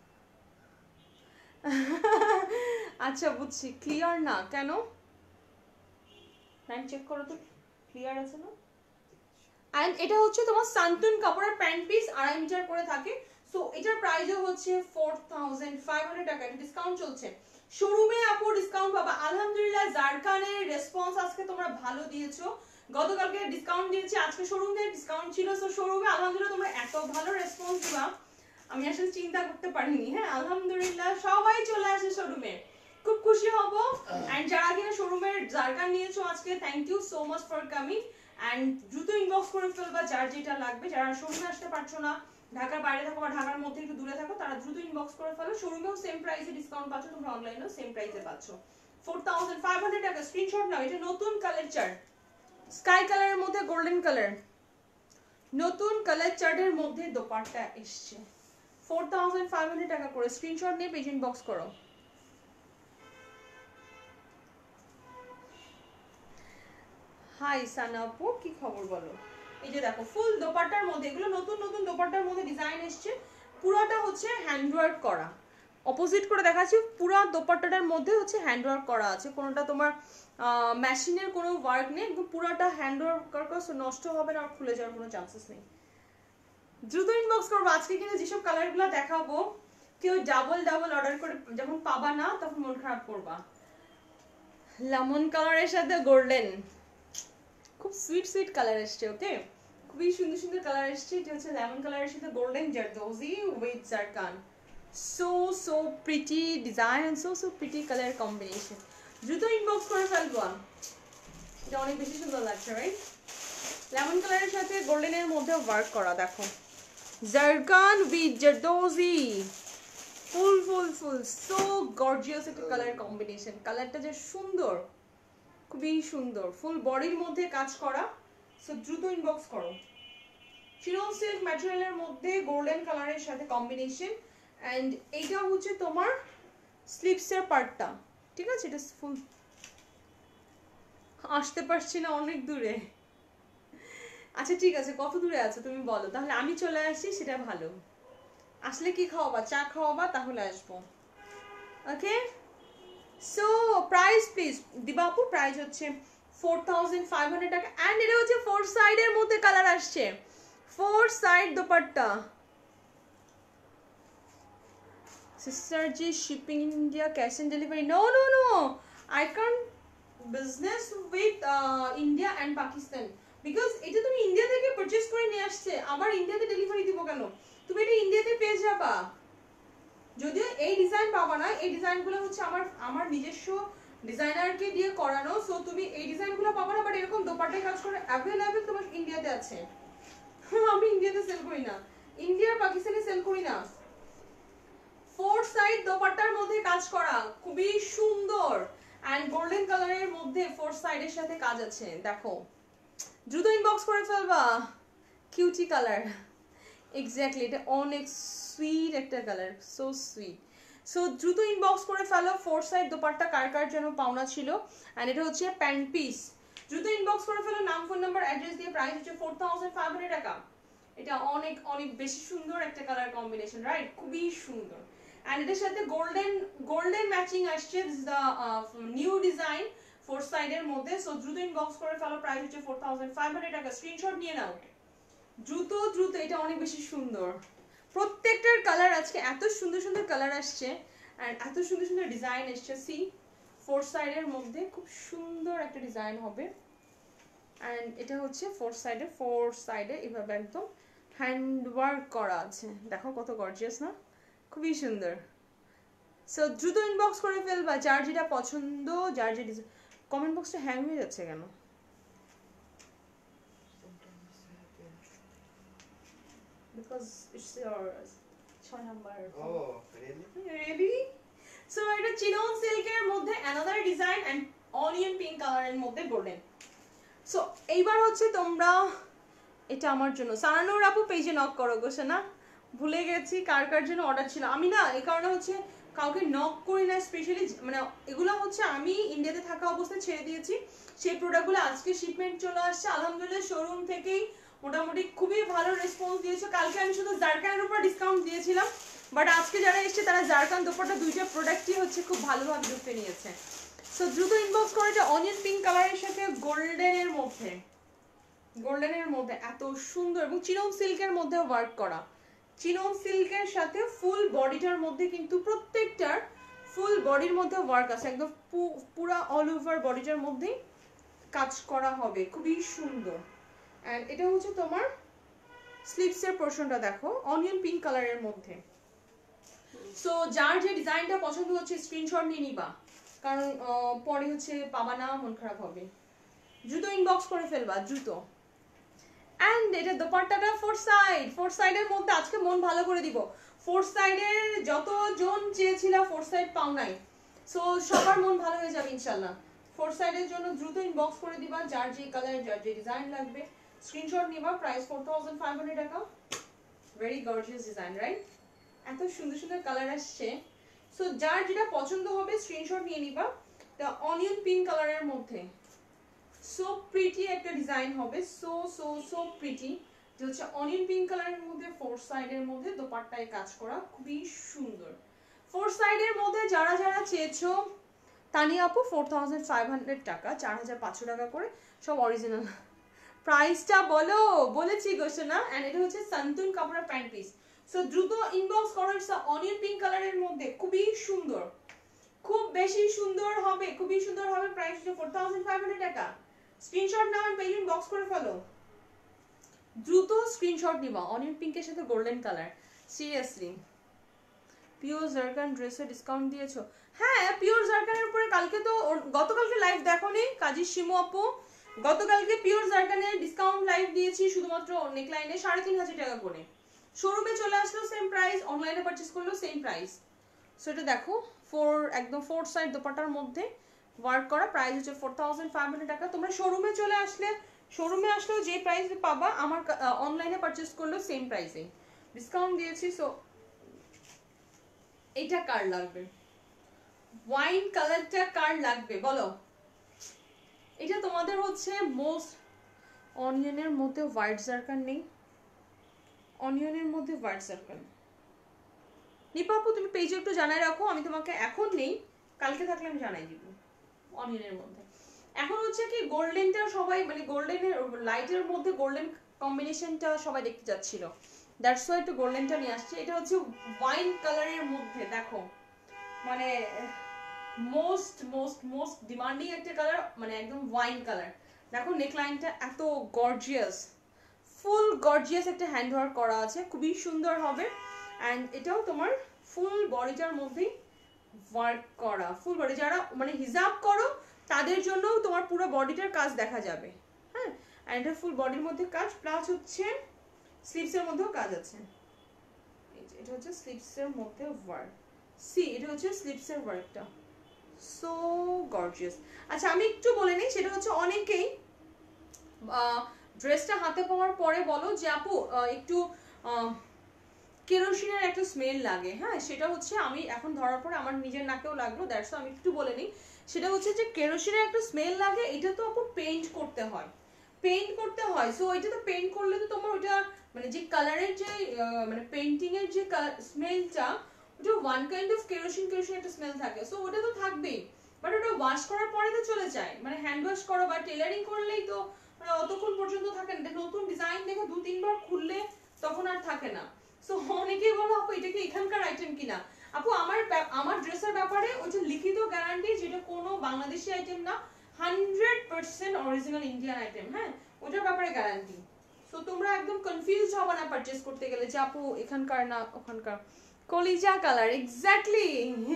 আচ্ছা বুঝছি, ক্লিয়ার না কেন, টাইম চেক করো তো, ক্লিয়ার আছে না? এন্ড এটা হচ্ছে তোমার সান্তুন কাপড়ের প্যান্ট পিস, আড়াই মিটার করে থাকে। সো এটার প্রাইসও হচ্ছে ফোর থাউজেন্ড ফাইভ হান্ড্রেড টাকা, এটা ডিসকাউন্ট চলছে। শোরুমে আপু ডিসকাউন্ট পাবা। আলহামদুলিল্লাহ জারকানের রেসপন্স আজকে তোমরা ভালো দিয়েছো। গতকালকে ডিসকাউন্ট দিয়েছি, আজকে শোরুমে ডিসকাউন্ট ছিল। সো শোরুমে আলহামদুলিল্লাহ তোমরা এত ভালো রেসপন্স দিবা, আমি আসলে চিন্তা করতে পারিনি। হ্যাঁ আলহামদুলিল্লাহ সবাই চলে আসে শোরুমে, খুব খুশি হব। এন্ড যারা কিনা শোরুমের জারকান নিয়েছো আজকে, thank you so much for coming. And দ্রুত ইনবক্স করে ফেলবা যার যেটা লাগবে। যারা শোরুমে আসতে পারছো না, ঢাকার বাইরে থাকো বা ঢাকার মধ্যে একটু দূরে থাকো, তারা দ্রুত ইনবক্স করে ফেলো। শোরুমেও সেম প্রাইসে ডিসকাউন্ট পাচ্ছ, তোমরা অনলাইনেও সেম প্রাইসে পাচ্ছ। ফোর থাউজেন্ড ফাইভ হান্ড্রেড টাকা, স্ক্রিনশট নাও। এটা নতুন কালার চার্ট, স্কাই কালারের মধ্যে গোল্ডেন কালার, নতুন কালার চার্টের মধ্যে দোপাট্টা এসছে। ফোর থাউজেন্ড ফাইভ হান্ড্রেড টাকা করে, স্ক্রিনশট নিয়ে পেজ ইনবক্স করো। হাই সানা আপু, কি খবর বলো? এই যে দেখো ফুল দোপাট্টার মধ্যে, এগুলো নতুন নতুন দোপাট্টার মধ্যে ডিজাইন এসছে। পুরোটা হচ্ছে হ্যান্ডওয়ার্ক করা, অপোজিট করে দেখাচ্ছি। পুরো দোপাট্টাটার মধ্যে হচ্ছে হ্যান্ডওয়ার্ক করা আছে, কোনোটা তোমার মেশিনের কোনো ওয়ার্ক নেই, একদম পুরোটা হ্যান্ডওয়ার্ক করা, নষ্ট হবে না আর খুলে যাওয়ার কোনো চান্সেস নেই। দ্রুত ইনবক্স করবো। আজকে কিন্তু যেসব কালারগুলো দেখাবো, কেউ ডাবল ডাবল অর্ডার করে যখন পাবা না তখন মন খারাপ করবা। লেমন কালারের সাথে গোল্ডেন, খুব সুইট সুইট কালার এসছে। ওকে, খুবই সুন্দর সুন্দর কালার এসছে। এটা হচ্ছে লেমন কালারের সাথে golden zardozi with zarkan. So so pretty design, so so pretty colour combination. দ্রুত ইনবক্স করে ফেলবো, এটা অনেক বেশি সুন্দর লাগছে রাইট? লেমন কালারের সাথে গোল্ডেনের মধ্যে ওয়ার্ক করা, দেখো zarkan with zardozi, full full full so gorgeous একটা কালার কম্বিনেশন। কালারটা যে সুন্দর, খুবই সুন্দর, ফুল বডির মধ্যে কাজ করা। সো দ্রুত ইনবক্স করো। চিনন সিল্ক ম্যাটেরিয়ালের মধ্যে গোল্ডেন কালারের সাথে কম্বিনেশন। এন্ড এইটা হচ্ছে তোমার স্লিভসের পার্টটা, ঠিক আছে? এটা ফুল, আসতে পারছি না অনেক দূরে। আচ্ছা ঠিক আছে, কত দূরে আছো তুমি বলো, তাহলে আমি চলে আসি, সেটা ভালো। আসলে কি খাওয়াবা? চা খাওয়াবা, তাহলে আসবো। ওকে, সো প্রাইস প্লিজ দিবা আপু। প্রাইস হচ্ছে ফোর থাউজেন্ড ফাইভ হান্ড্রেড টাকা। অ্যান্ড এটা হচ্ছে ফোর সাইডের মধ্যে কালার আসছে, four side dupatta. Sister ji shipping India, cash on delivery? No no no, I can business with India and Pakistan, because এটা তুমি ইন্ডিয়া থেকে পারচেজ করে নিয়ে আসছে, আবার ইন্ডিয়াতে ডেলিভারি দিব কেন? তুমি এটা ইন্ডিয়াতে পেয়ে যাবা। যদিও এই ডিজাইন পাবা না, এই ডিজাইনগুলো হচ্ছে আমার আমার নিজস্ব ডিজাইনারকে দিয়ে করানো। সো তুমি এই ডিজাইনগুলো পাবা না, বাট এরকম দোপাট্টায় কাজ করে অ্যাভেলেবল তোমার ইন্ডিয়াতে আছে। আমি ইন্ডিয়াতে সেল করি না, ইন্ডিয়া আর পাকিস্তানে সেল করি না। ফোর সাইড দোপাট্টার মধ্যে কাজ করা, খুবই সুন্দর। এন্ড গোল্ডেন কালারের মধ্যে ফোর সাইডের সাথে কাজ আছে, দেখো দ্রুত ইনবক্স করে ফেলবা। কিউটি কালার, এক্স্যাক্টলি, এটা অনেক সুইট একটা কালার, সো সুইট। সো দ্রুত ইনবক্স করে ফেলো। ফোর সাইড দোপাট্টা কার কার যেন পাওনা ছিল। অ্যান্ড এটা হচ্ছে প্যান্ট পিস। দ্রুত ইনবক্স করে ফেলো, নাম ফোন নাম্বার অ্যাড্রেস দিয়ে। প্রাইস হচ্ছে ফোর থাউজেন্ড ফাইভ হান্ড্রেড টাকা। এটা অনেক অনেক বেশি সুন্দর একটা কালার কম্বিনেশন, রাইট? খুবই সুন্দর। অ্যান্ড এটার সাথে গোল্ডেন গোল্ডেন ম্যাচিং আসছে, this the new design four সাইডের মধ্যে। সো দ্রুত ইনবক্স করে ফেলো। প্রাইস হচ্ছে ফোর থাউজেন্ড ফাইভ হান্ড্রেড টাকা। স্ক্রিনশট নিয়ে নাও দ্রুত দ্রুত, এটা অনেক বেশি সুন্দর। প্রত্যেকটার কালার আজকে এত সুন্দর সুন্দর কালার আসছে, অ্যান্ড এত সুন্দর সুন্দর ডিজাইন এসছে। সি ফোর সাইডের মধ্যে খুব সুন্দর একটা ডিজাইন হবে। অ্যান্ড এটা হচ্ছে ফোর সাইডে, ফোর সাইডে এভাবে একদম হ্যান্ডওয়ার্ক করা আছে, দেখো কত গর্জিয়াস না, খুবই সুন্দর। সো দ্রুত ইনবক্স করে ফেলবা যার যেটা পছন্দ, যার যে ডিজাইন। কমেন্ট বক্সটা হ্যাং হয়ে যাচ্ছে কেন? Because it's yours. ছয় নাম্বার। ও রিয়েলি রিয়েলি সো এটা চিনন সিল্কের মধ্যে another design and onion pink কালারের মধ্যে গোল্ডেন। সো এইবার হচ্ছে তোমরা এটা আমার জন্য সানানুর আপু পেজে নক করো গো না, ভুলে গেছি কার কার জন্য অর্ডার ছিল। আমি না এই কারণে হচ্ছে কাউকে নক করি না স্পেশালি, মানে এগুলো হচ্ছে আমি ইন্ডিয়াতে থাকা অবস্থায় ছেড়ে দিয়েছি। সেই প্রোডাক্টগুলো আজকে শিপমেন্ট চলে আসছে আলহামদুলিল্লাহ, শোরুম থেকেই মোটামুটি খুবই ভালো রেসপন্স দিয়েছে। কালকে আমি শুধু জারকানের উপর ডিসকাউন্ট দিয়েছিলাম, বাট আজকে যারা এসছে তারা জারকান দোপাট্টা দুইটা প্রোডাক্টই হচ্ছে খুব ভালোভাবে ঢুকতে নিয়েছে। সো দ্রুত ইনবক্স করে যে অনিয়ন পিঙ্ক কালারের সাথে গোল্ডেনের মধ্যে, গোল্ডেনের মধ্যে এত সুন্দর এবং চিনন সিল্কের মধ্যে ওয়ার্ক করা, চিনন সিল্কের সাথে ফুল বডিটার মধ্যে কিন্তু প্রত্যেকটার ফুল বডির মধ্যে ওয়ার্ক আছে, একদম পুরা অল ওভার বডিটার মধ্যেই কাজ করা হবে, খুবই সুন্দর। এন্ড এটা হচ্ছে তোমার স্লিভসের পোরশনটা দেখো অনিয়ন পিঙ্ক কালারের মধ্যে। সো যার যে ডিজাইনটা পছন্দ হচ্ছে স্ক্রিনশট নিয়ে নিবা, কারণ পরে হচ্ছে পাবা না, মন খারাপ হবে। দ্রুত ইনবক্স করে ফেলবা দ্রুত। এন্ড এটা দোপাট্টাটা ফোর সাইড, ফোর সাইডের মধ্যে আজকে মন ভালো করে দিব। ফোর সাইডের যতজন চেয়েছিল ফোর সাইড পাও নাই, সো সবার মন ভালো হয়ে যাবে ইনশাল্লাহ। ফোর সাইডের জন্য দ্রুত ইনবক্স করে দিবা, যার যে কালার যার যে ডিজাইন লাগবে স্ক্রিনশট নিবা। Price four thousand five hundred টাকা। ভেরি গর্জিয়াস ডিজাইন রাইট, এত সুন্দর সুন্দর কালার আসছে। সো যার যেটা পছন্দ হবে স্ক্রিনশট নিয়ে নিবা। দ্য অনিয়ন পিঙ্ক কালারের মধ্যে সো প্রিটি একটা ডিজাইন হবে, সো সো সো প্রিটি, যে হচ্ছে অনিয়ন পিঙ্ক কালারের মধ্যে ফোর সাইডের মধ্যে দোপাট্টায় কাজ করা, খুবই সুন্দর। ফোর সাইডের মধ্যে যারা যারা চেয়েছো তানিয়া আপু ফোর থাউজেন্ড ফাইভ হান্ড্রেড টাকা, চার হাজার পাঁচশো টাকা করে সব অরিজিনাল। প্রাইসটা বলো, বলেছি গোসো না। এন্ড এটা হচ্ছে সান্তুন কাপড়ের প্যান্ট পিস। সো দ্রুত ইনবক্স করো, ইটস অনিয়ন পিঙ্ক কালারের মধ্যে খুবই সুন্দর, খুব বেশি সুন্দর হবে, খুবই সুন্দর হবে। প্রাইস হচ্ছে ফোর থাউজেন্ড ফাইভ হান্ড্রেড টাকা। স্ক্রিনশট নাও পেজ ইনবক্স করে ফেলো, দ্রুত স্ক্রিনশট নিবা। অনিয়ন পিঙ্কের সাথে golden colour, seriously pure zarkan ড্রেসে ডিসকাউন্ট দিয়েছো? হ্যাঁ, পিওর জারকানের উপরে কালকে তো, গতকালকে লাইভ দেখোনি কাজী শিমু আপু, গতকালকে পিওর জারকানের ডিসকাউন্ট লাইভ দিয়েছি শুধুমাত্র নেকলাইনে সাড়ে তিন হাজার টাকা করে। শোরুমে চলে আসলো সেম প্রাইস, অনলাইনে পারচেজ করলো সেম প্রাইস। সো এটা দেখো ফোর একদম ফোর সাইড দোপাট্টার মধ্যে ওয়ার্ক করা, প্রাইস হচ্ছে ফোর থাউজেন্ড ফাইভ হান্ড্রেড টাকা। তোমরা শোরুমে চলে আসলে, শোরুমে আসলেও যে প্রাইসে পাবা, আমার অনলাইনে পারচেজ করলেও সেম প্রাইসে ডিসকাউন্ট দিয়েছি। সো এটা কার লাগবে? ওয়াইন কালারটা কার লাগবে বলো? এটা তোমাদের হচ্ছে মোস্ট, অনিয়নের মধ্যে হোয়াইট জারকান নেই, অনিয়নের মধ্যে হোয়াইট জারকান। নিপাপু তুমি পেজে একটু জানাই রাখো, আমি তোমাকে এখন নেই, কালকে থাকলে আমি জানাই দিব। অনিয়নের মধ্যে এখন হচ্ছে কি গোল্ডেনটা সবাই, মানে গোল্ডেনের লাইটের মধ্যে গোল্ডেন কম্বিনেশনটা সবাই দেখতে যাচ্ছিল, দ্যাটস ওয়াই একটু গোল্ডেনটা নিয়ে আসছে। এটা হচ্ছে ওয়াইন কালারের মধ্যে দেখো, মানে মোস্ট মোস্ট মোস্ট ডিমান্ডিং একটা কালার, মানে একদম ওয়াইন কালার। দেখো নেকলাইনটা এত গর্জিয়াস, ফুল গর্জিয়াস একটা হ্যান্ড ওয়ার্ক করা আছে, খুবই সুন্দর হবে। অ্যান্ড এটাও তোমার ফুল বডিটার মধ্যেই ওয়ার্ক করা, ফুল বডি যারা মানে হিজাব করো তাদের জন্য তোমার পুরো বডিটার কাজ দেখা যাবে। হ্যাঁ, অ্যান্ড এটা ফুল বডির মধ্যে কাজ, প্লাস হচ্ছে স্লিভসের মধ্যেও কাজ আছে। এটা হচ্ছে স্লিভসের মধ্যে ওয়ার্ক, সি এটা হচ্ছে স্লিভসের ওয়ার্কটা, সো গর্জিয়াস। আচ্ছা আমি একটু বলে নিই, সেটা হচ্ছে অনেকেই ড্রেসটা হাতে পাওয়ার পরে বলো যে আপু একটু কেরোসিনের একটা স্মেল লাগে। হ্যাঁ, সেটা হচ্ছে আমি এখন ধরার পরে আমার নিজের নাকেও লাগলো, দ্যাটস আমি একটু বলে নিই। সেটা হচ্ছে যে কেরোসিনের একটা স্মেল লাগে, এটা তো আপু পেইন্ট করতে হয়, পেইন্ট করতে হয়। সো এটা তো পেইন্ট করলে তো তোমার ওটা মানে যে কালারের যে মানে পেইন্টিং এর যে স্মেলটা, ওটা one kind of kerosene kerosene একটা স্মেল থাকে, সো ওটা তো থাকবেই। বাট ওটা ওয়াশ করার পরে তো চলে যায়, মানে হ্যান্ড ওয়াশ করো বা টেলারিং করলেই তো মানে অতক্ষণ পর্যন্ত থাকে না। নতুন ডিজাইন দেখে দু তিনবার খুললে তখন আর থাকে না। সো অনেকেই বলো আপু এটা কি এখানকার আইটেম কিনা। আপু আমার আমার ড্রেসের ব্যাপারে ওইটা লিখিত গ্যারান্টি, যেটা কোনো বাংলাদেশি আইটেম না, hundred percent original Indian item. হ্যাঁ, ওটার ব্যাপারে গ্যারান্টি। সো তোমরা একদম কনফিউজ হবে না পারচেজ করতে গেলে যে আপু এখানকার না ওখানকার। কলিজা কালার, এক্স্যাক্টলি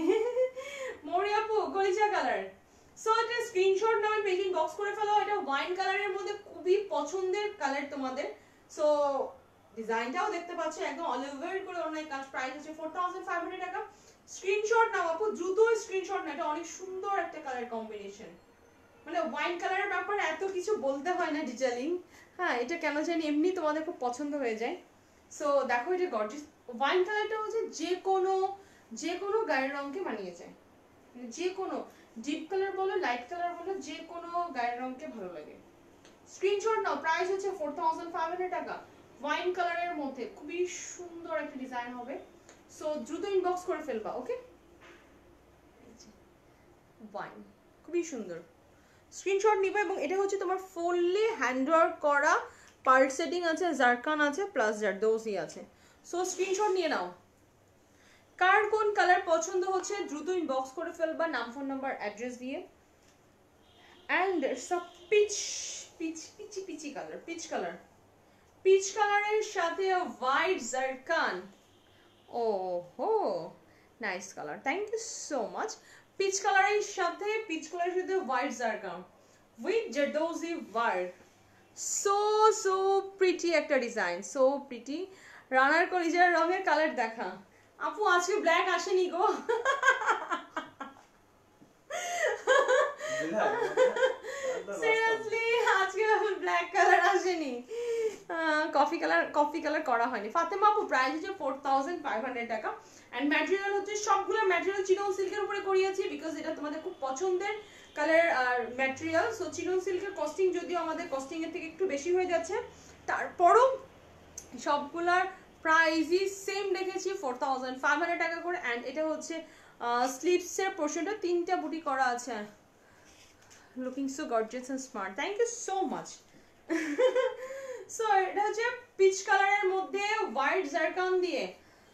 মরি আপু কলিজা কালার। সো এটা স্ক্রিনশট নাও, পেজ ইনবক্স করে ফেলো। এটা ওয়াইন কালারের মধ্যে খুবই পছন্দের কালার তোমাদের। সো ডিজাইনটাও দেখতে পাচ্ছ একদম অল ওভার করে অনেক কাজ, প্রাইস হচ্ছে ফোর থাউজেন্ড ফাইভ হান্ড্রেড টাকা। স্ক্রিনশট নাও আপু, দ্রুত স্ক্রিনশট না, এটা অনেক সুন্দর একটা কালার কম্বিনেশন, মানে ওয়াইন কালারের ব্যাপারে এত কিছু বলতে হয় না ডিটেইলিং, হ্যাঁ এটা কেন জানি এমনি তোমাদের খুব পছন্দ হয়ে যায়। সো দেখো এটা গর্জিয়াস ওয়াইন কালারটা হচ্ছে যে কোনো যে কোনো গায়ের রঙকে মানিয়ে যায়, যে কোনো ডিপ কালার বলো লাইট কালার বলো যে কোনো গায়ের রঙকে ভালো লাগে। স্ক্রিনশট নাও, প্রাইস হচ্ছে ফোর থাউজেন্ড ফাইভ হান্ড্রেড টাকা। ওয়াইন কালারের মধ্যে খুবই সুন্দর একটা ডিজাইন হবে, সো দ্রুত ইনবক্স করে ফেলবা। ওকে, ওয়াইন খুবই সুন্দর, স্ক্রিনশট নিবা। এবং এটা হচ্ছে তোমার ফুললি হ্যান্ড ওয়ার্ক করা, পার্ট সেটিং আছে, জারকান আছে, প্লাস জারদৌসি আছে। সো স্ক্রিনশট নিয়ে নাও। কার কোন কালার পছন্দ হচ্ছে দ্রুত ইনবক্স করে ফেলবা নাম ফোন নাম্বার অ্যাড্রেস দিয়ে। অ্যান্ড সব peach peach peachy peachy colour, peach colour, peach কালারের সাথে হোয়াইট জারকান। ও হো nice colour, thank you so much. Peach কালারের সাথে পিচ কালারের সাথে white zarkan with zardozi work, so so pretty একটা ডিজাইন, সো প্রিটি। রানার কলিজার রঙের কালার দেখা আপু, আজকে ব্ল্যাক আসেনি গো। সিরিয়াসলি আজকে ব্ল্যাক কালার আসেনি, কফি কালার কফি কালার করা হয়নি। ফাতেমা আপু প্রাইস হচ্ছে ফোর থাউজেন্ড ফাইভ হান্ড্রেড টাকা। অ্যান্ড ম্যাটেরিয়াল হচ্ছে সবগুলো ম্যাটেরিয়াল চিনন সিল্কের উপরে করিয়েছি, বিকজ এটা তোমাদের খুব পছন্দের কালার আর ম্যাটেরিয়াল। সো চিনন সিল্কের কস্টিং যদিও আমাদের কস্টিং এর থেকে একটু বেশি হয়ে যাচ্ছে, তারপরও সবগুলার প্রাইসই সেম রেখেছি ফোর থাউজেন্ড ফাইভ হান্ড্রেড টাকা করে। অ্যান্ড এটা হচ্ছে স্লিভসের পোর্শনটা তিনটা বুটি করা আছে। Looking so gorgeous and smart, thank you so much. So এটা হচ্ছে পিচ কালারের মধ্যে হোয়াইট জারকান দিয়ে।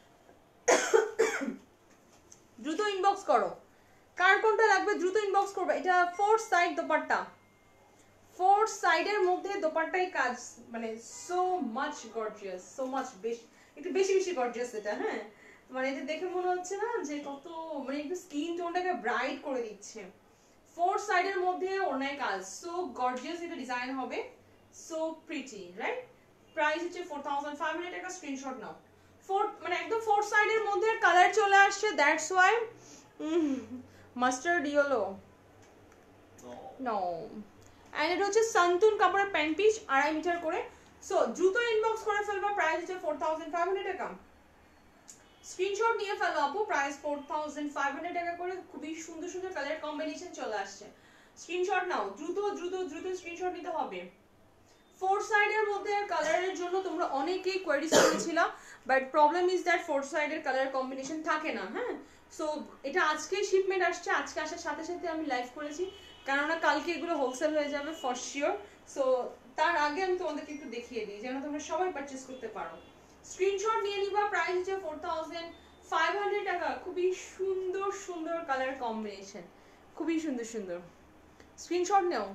দ্রুত ইনবক্স করো, কার কোনটা লাগবে দ্রুত ইনবক্স করবে। এটা ফোর সাইড দোপাট্টা, ফোর সাইডের মধ্যে দোপাট্টাই কাজ, মানে so much gorgeous, so much বেশি, একটু বেশি বেশি গর্জিয়াস এটা। হ্যাঁ মানে এটা দেখে মনে হচ্ছে না যে কত, মানে একটু স্কিন টোনটাকে ব্রাইট করে দিচ্ছে। ফোর সাইডের মধ্যে অনেক কাজ, সো গর্জিয়াস এটা ডিজাইন হবে, সো প্রিটি রাইট। প্রাইস হচ্ছে ফোর থাউজেন্ড ফাইভ হান্ড্রেড টাকা। স্ক্রিনশট নাও। ফোর মানে একদম ফোর সাইডের মধ্যে কালার চলে আসছে, that's why mustard yellow no. And এটা হচ্ছে সান্তুন কাপড়ের প্যান্ট পিস, আড়াই মিটার করে। সো দ্রুত ইনবক্স করে ফেলবা, প্রাইস হচ্ছে ফোর থাউজেন্ড ফাইভ হান্ড্রেড টাকা। স্ক্রিনশট নিয়ে ফেলো আপু, price four thousand five hundred টাকা করে। খুবই সুন্দর সুন্দর কালার কম্বিনেশন চলে আসছে। স্ক্রিনশট নাও, দ্রুত দ্রুত দ্রুত স্ক্রিনশট নিতে হবে। ফোর সাইডের মধ্যে কালারের জন্য তোমরা অনেকেই কোয়েরিজ করেছিলা, but problem is that four সাইডের কালার কম্বিনেশন থাকে না। হ্যাঁ সো এটা আজকে শিপমেন্ট আসছে, আজকে আসার সাথে সাথে আমি লাইভ করেছি, কেননা কালকে এগুলো হোলসেল হয়ে যাবে ফর শিওর। সো তার আগে আমি তোমাদেরকে একটু দেখিয়ে দিই যেন তোমরা সবাই পারচেস করতে পারো। স্ক্রিনশট নিয়ে নিবা, প্রাইস হচ্ছে ফোর থাউজেন্ড ফাইভ হান্ড্রেড টাকা। খুবই সুন্দর সুন্দর কালার কম্বিনেশন, খুবই সুন্দর সুন্দর। স্ক্রিনশট নাও।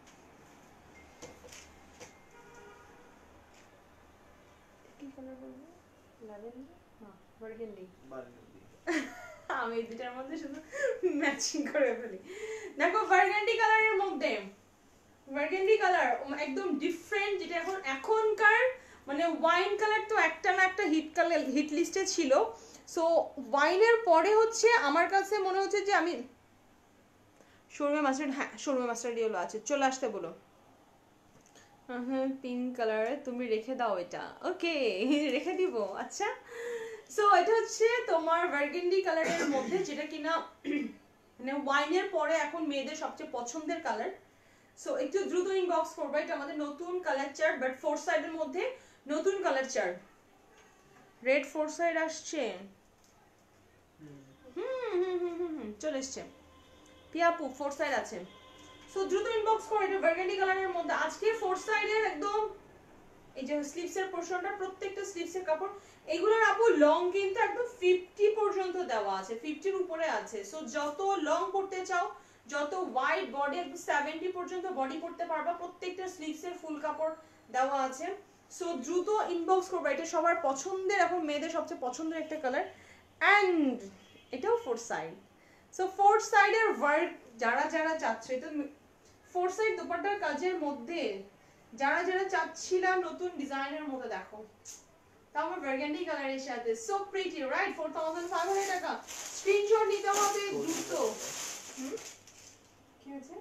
কি কালার বলবো? ল্যাভেন্ডার না বার্গেন্ডি? বার্গেন্ডি। আমি এই দুটার মধ্যে শুধু ম্যাচিং করে ফেলি। দেখো বার্গেন্ডি কালারের মধ্যে, বার্গেন্ডি কালার একদম ডিফারেন্ট, যেটা এখন এখনকার মানে ওয়াইন কালার তো একটা না একটা হিট কালার হিট লিস্টে ছিল। সো ওয়াইনের পরে হচ্ছে আমার কাছে মনে হচ্ছে যে আমি শোরুমে মাস্টার্ড, হ্যাঁ শোরুমে মাস্টার্ড ইয়েলো আছে, চলে আসতে বলো। হ্যাঁ পিঙ্ক কালার তুমি রেখে দাও এটা, ওকে রেখে দিব। আচ্ছা সো এটা হচ্ছে তোমার বার্গেন্ডি কালারের মধ্যে, যেটা কিনা মানে ওয়াইনের পরে এখন মেয়েদের সবচেয়ে পছন্দের কালার। সো একটু দ্রুত ইনবক্স করবে, এটা আমাদের নতুন কালার চার্ট, বাট ফোর সাইডের মধ্যে নতুন colour chart. Red four side আসছে, হুম হুম হুম হুম হুম চলে এসছে। পিয়াপু ফোর সাইড আছে, সো দ্রুত ইনবক্স করে। এটা বার্গেন্ডি কালারের মধ্যে আজকে ফোর সাইডের একদম এই যে স্লিভসের পোরশনটা, প্রত্যেকটা স্লিভসের কাপড় এগুলোর আপু লং কিন্তু একদম ফিফটি পর্যন্ত দেওয়া আছে, ফিফটির উপরে আছে। সো যত লং পড়তে চাও, যত ওয়াইড বডি একদম সেভেন্টি পর্যন্ত বডি পড়তে পারবা, প্রত্যেকটা স্লিভসের ফুল কাপড় দেওয়া আছে। সো দ্রুত ইনবক্স করবে, এটা সবার পছন্দের, এখন মেয়েদের সবচেয়ে পছন্দের একটা কালার। অ্যান্ড এটাও ফোর সাইড। সো ফোর সাইডের ওয়ার্ক যারা যারা চাচ্ছে, এটা ফোর সাইড দোপাট্টার কাজের মধ্যে যারা যারা চাচ্ছিলাম নতুন ডিজাইনের মধ্যে, দেখো তাও আমার বার্গান্ডি কালারের সাথে so pretty right four thousand five hundred টাকা স্ক্রিনশট নিতে হবে দ্রুত হুম কি হয়েছে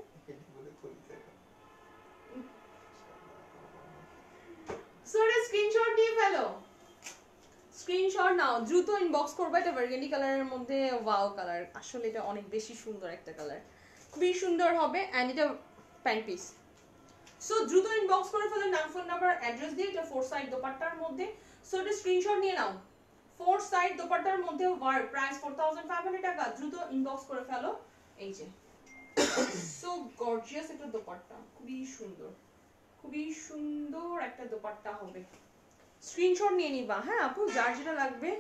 সো এটা স্ক্রিনশট নিয়ে ফেলো স্ক্রিনশট নাও দ্রুত ইনবক্স করবে এটা বার্গান্ডি কালারের মধ্যে ওয়াও কালার আসলে এটা অনেক বেশি সুন্দর একটা কালার খুবই সুন্দর হবে এন্ড এটা প্যান্ট পিস সো দ্রুত ইনবক্স করে ফেলো নাম ফোন নাম্বার অ্যাড্রেস দিয়ে এটা ফোর সাইড দোপাট্টার মধ্যে সো এটা স্ক্রিনশট নিয়ে নাও ফোর সাইড দোপাট্টার মধ্যে ওয়ার price four thousand five hundred টাকা দ্রুত ইনবক্স করে ফেলো এই যে সো গর্জিয়াস একটা দোপাট্টা খুবই সুন্দর খুবই সুন্দর একটা দোপাট্টা হবে স্ক্রিনশট নিয়ে নিবা হ্যাঁ আপু যার যেটা লাগবে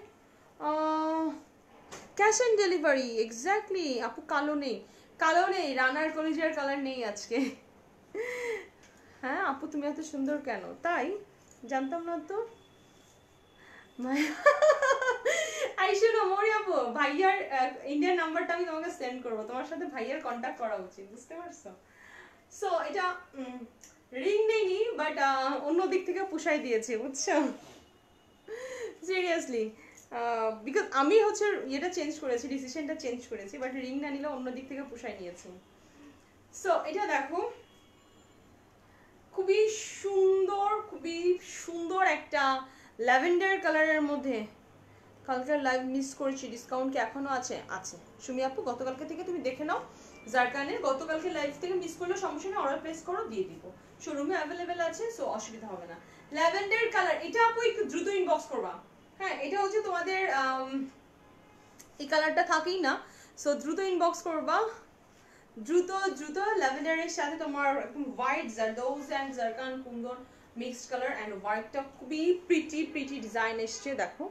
ক্যাশ অন ডেলিভারি এক্স্যাক্টলি আপু কালো নেই কালো নেই রানার কলিজার কালার নেই আজকে হ্যাঁ আপু তুমি এত সুন্দর কেন তাই জানতাম না তো আইসুনো মরি আপু ভাইয়ার ইন্ডিয়ান নাম্বারটা আমি তোমাকে সেন্ড করবো তোমার সাথে ভাইয়ার কন্ট্যাক্ট করা উচিত বুঝতে পারছো সো এটা রিং নেইনি বাট অন্য দিক থেকে পুষাই দিয়েছে বুঝছো সিরিয়াসলি বিকজ আমি হচ্ছে এটা চেঞ্জ করেছি ডিসিশনটা চেঞ্জ করেছি বাট রিং না নিলে অন্য দিক থেকে পুষাই নিয়েছি সো এটা দেখো খুবই সুন্দর খুবই সুন্দর একটা ল্যাভেন্ডার কালারের মধ্যে কালকে লাইভ মিস করেছি ডিসকাউন্ট কি এখনো আছে আছে সুমি আপু গতকালকে থেকে তুমি দেখে নাও জারকানের গতকালকে লাইভ থেকে মিস করলে সমস্যা নেই অর্ডার প্লেস করো দিয়ে দিব শোরুমে অ্যাভেলেবেল আছে সো অসুবিধা হবে না ল্যাভেন্ডার কালার এটা আপু একটু দ্রুত ইনবক্স করবা হ্যাঁ এটা হচ্ছে তোমাদের এই কালারটা থাকেই না সো দ্রুত ইনবক্স করবা দ্রুত দ্রুত ল্যাভেন্ডারের সাথে তোমার একদম হোয়াইট জারদৌজ এন্ড জারকান কুন্দন মিক্সড কালার এন্ড হোয়াইটটা খুবই প্রিটি প্রিটি ডিজাইন এসছে দেখো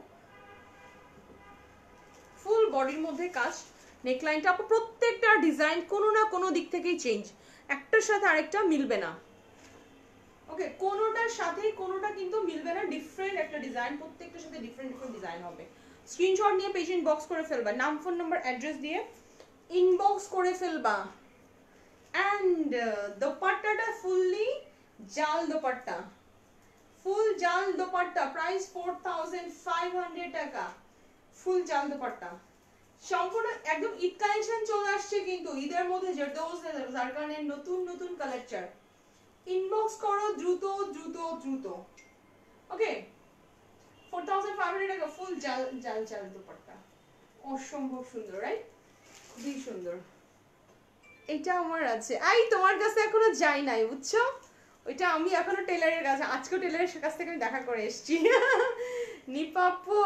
ফুল বডির মধ্যে কাজ নেকলাইনটা আপু প্রত্যেকটা ডিজাইন কোনো না কোনো দিক থেকেই চেঞ্জ একটার সাথে আরেকটা মিলবে না ওকে কোনোটার সাথে কোনোটা কিন্তু মিলবে না ডিফারেন্ট একটা ডিজাইন প্রত্যেকটার সাথে ডিফারেন্ট ডিফারেন্ট ডিজাইন হবে স্ক্রিনশট নিয়ে পেজ ইনবক্স করে ফেলবা নাম ফোন নাম্বার অ্যাড্রেস দিয়ে ইনবক্স করে ফেলবা এন্ড দোপাট্টাটা ফুললি জাল দোপাট্টা ফুল জাল dupatta price four thousand five hundred টাকা ফুল জাল দোপাট্টা সম্পূর্ণ একদম ঈদ কালেকশন চলে আসছে কিন্তু ঈদের মধ্যে জারদৌজ জারকানের নতুন নতুন কালার চার্ট ইনবক্স করো দ্রুত দ্রুত দ্রুত okay four thousand five hundred টাকা ফুল জাল জাল জাল দোপাট্টা অসম্ভব সুন্দর রাইট খুবই সুন্দর এটা আমার আছে আই তোমার কাছে এখনো যাই নাই বুঝছো ওইটা আমি এখনো টেলারের কাছে আজকে টেলারের কাছ থেকে আমি দেখা করে এসেছি নিপাপু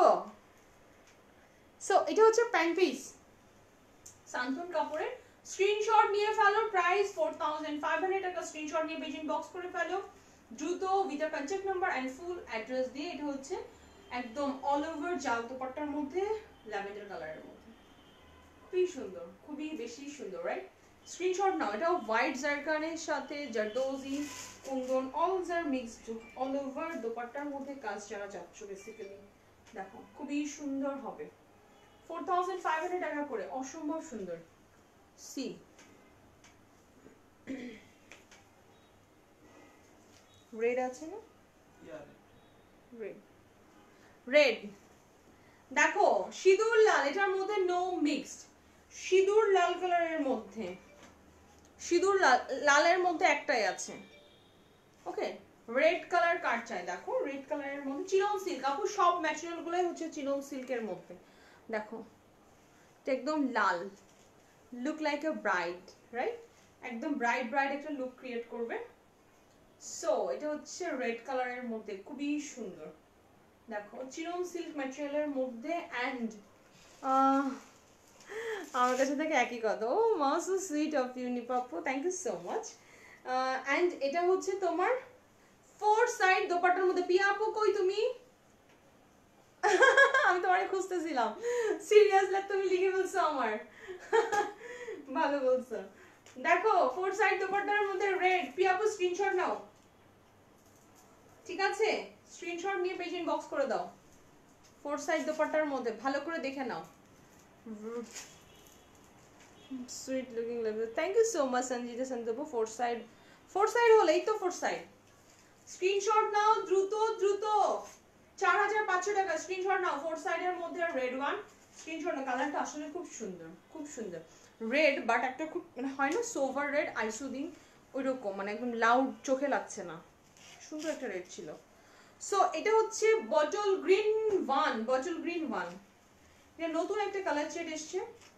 সো এটা হচ্ছে প্যান্ট পিস সান্তন কাপড়ের স্ক্রিনশট নিয়ে ফেলো price four thousand five hundred টাকা স্ক্রিনশট নিয়ে পেজ ইনবক্স করে ফেলো দ্রুত with a contact number and full address দিয়ে এটা হচ্ছে একদম অল ওভার জাল দোপাট্টার মধ্যে ল্যাভেন্ডার কালারের মধ্যে খুবই সুন্দর খুবই বেশি সুন্দর রাইট স্ক্রিনশট নাও এটা হোয়াইট জারকানের সাথে জারদৌজি কুন্দন অল জার মিক্সড অল ওভার দোপাট্টার মধ্যে কাজ যারা যাচ্ছ বেসিক্যালি দেখো খুবই সুন্দর হবে ফোর থাউজেন্ড ফাইভ হান্ড্রেড টাকা করে অসম্ভব সুন্দর সি রেড আছে না রেড রেড দেখো সিঁদুর লাল এটার মধ্যে নো মিক্সড সিঁদুর লাল কালারের মধ্যে সিঁদুর লাল লালের মধ্যে একটাই আছে ওকে রেড কালার কাট চাই দেখো রেড কালারের মধ্যে চিনন সিল্ক আপু সব ম্যাটেরিয়াল গুলাই হচ্ছে চিনন সিল্কের মধ্যে দেখো এটা একদম লাল look like a bride right একদম ব্রাইট ব্রাইট একটা লুক ক্রিয়েট করবে সো এটা হচ্ছে রেড কালারের মধ্যে খুবই সুন্দর দেখো চিনন সিল্ক ম্যাটেরিয়ালের মধ্যে এন্ড আমার কাছে থেকে একই কথা ও মা সো সুইট অফ ইউ নিপাপু thank you so much and এটা হচ্ছে তোমার ফোর সাইড দোপাট্টার মধ্যে পিয়া আপু কই তুমি আমি তোমারে খুঁজতেছিলাম সিরিয়াসলি তুমি লিখে বলছো আমার ভালো বলছো দেখো ফোর সাইড দোপাট্টার মধ্যে রেড পিয়া আপু স্ক্রিনশট নাও ঠিক আছে স্ক্রিনশট নিয়ে পেজ ইনবক্স করে দাও ফোর সাইড দোপাট্টার মধ্যে ভালো করে দেখে নাও sweet looking level thank you so much Sanjita সন্তপু ফোর সাইড ফোর সাইড হলেই তো ফোর সাইড স্ক্রিনশট নাও দ্রুত দ্রুত চার হাজার পাঁচশো টাকা স্ক্রিনশট নাও। ফোর সাইডের মধ্যে রেড ওয়ান স্ক্রিনশট নাও। কালারটা আসলে খুব সুন্দর, খুব সুন্দর রেড, বাট একটা খুব মানে হয় না সোভার রেড আইসুদিন ওইরকম, মানে একদম লাউড চোখে লাগছে না, সুন্দর একটা রেড ছিল। সো এটা হচ্ছে bottle green one, bottle green one, এটা নতুন একটা কালার শেড এসছে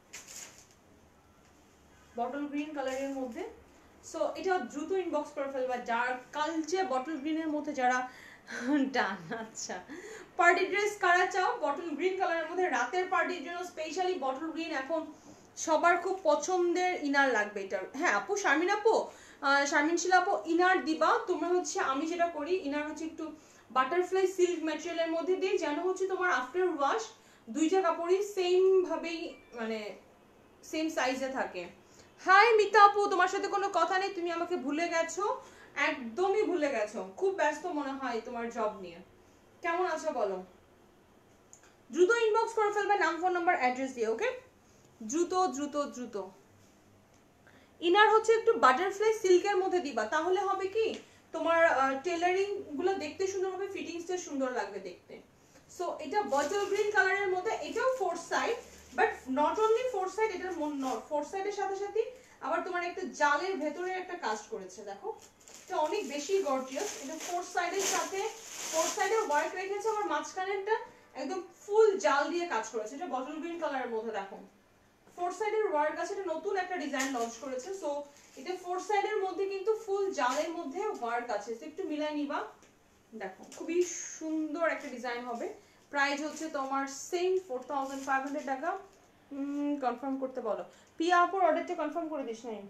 বটল গ্রিন কালারের মধ্যে। সো এটা দ্রুত ইনবক্স করে ফেলবা। ডার্ক কালচে বটল গ্রিনের মধ্যে যারা ডান, আচ্ছা পার্টি ড্রেস কারা চাও বটল গ্রিন কালারের মধ্যে রাতের পার্টির জন্য স্পেশালি বটল গ্রিন এখন সবার খুব পছন্দের ইনার লাগবে এটা। হ্যাঁ আপু, শারমিন আপু, শারমিন শিলা আপু ইনার দিবা তোমরা হচ্ছে, আমি যেটা করি ইনার হচ্ছে একটু বাটারফ্লাই সিল্ক ম্যাটেরিয়ালের মধ্যে দিই, যেন হচ্ছে তোমার আফটার ওয়াশ দুইটা কাপড়ই সেম ভাবেই মানে সেম সাইজে থাকে। হাই মিতা আপু, তোমার সাথে কোনো কথা নেই, তুমি আমাকে ভুলে গেছো, একদমই ভুলে গেছো, খুব ব্যস্ত মনে হয় তোমার জব নিয়ে। কেমন আছো বলো? দ্রুত ইনবক্স করে ফেলবে নাম ফোন নাম্বার অ্যাড্রেস দিয়ে, ওকে? দ্রুত দ্রুত দ্রুত। ইনার হচ্ছে একটু বাটারফ্লাই সিল্কের মধ্যে দিবা, তাহলে হবে কি তোমার টেলারিং গুলো দেখতে সুন্দর হবে, ফিটিংসটা সুন্দর লাগবে দেখতে। সো এটা বটল গ্রিন কালারের মধ্যে, এটাও four side, but not only four side, এটার ফোর সাইডের সাথে সাথে আবার তোমার একটা জালের ভেতরে একটা কাজ করেছে, দেখো এটা অনেক বেশি গর্জিয়াস। এটা ফোর সাইডের সাথে ফোর সাইডে ওয়ার্ক রেখেছে, আবার মাঝখানেরটা একদম ফুল জাল দিয়ে কাজ করেছে। এটা বটল গ্রিন কালারের মধ্যে দেখো ফোর সাইডের ওয়ার্ক আছে, এটা নতুন একটা ডিজাইন লঞ্চ করেছে। সো এটা ফোর সাইডের মধ্যে কিন্তু ফুল জালের মধ্যে ওয়ার্ক আছে, একটু মিলাই নিবা, দেখো খুবই সুন্দর একটা ডিজাইন হবে। প্রাইস হচ্ছে তোমার same four thousand five hundred টাকা। কনফার্ম করতে বলো। পিয়া আপুর অর্ডারটা কনফার্ম করে দিস নাই?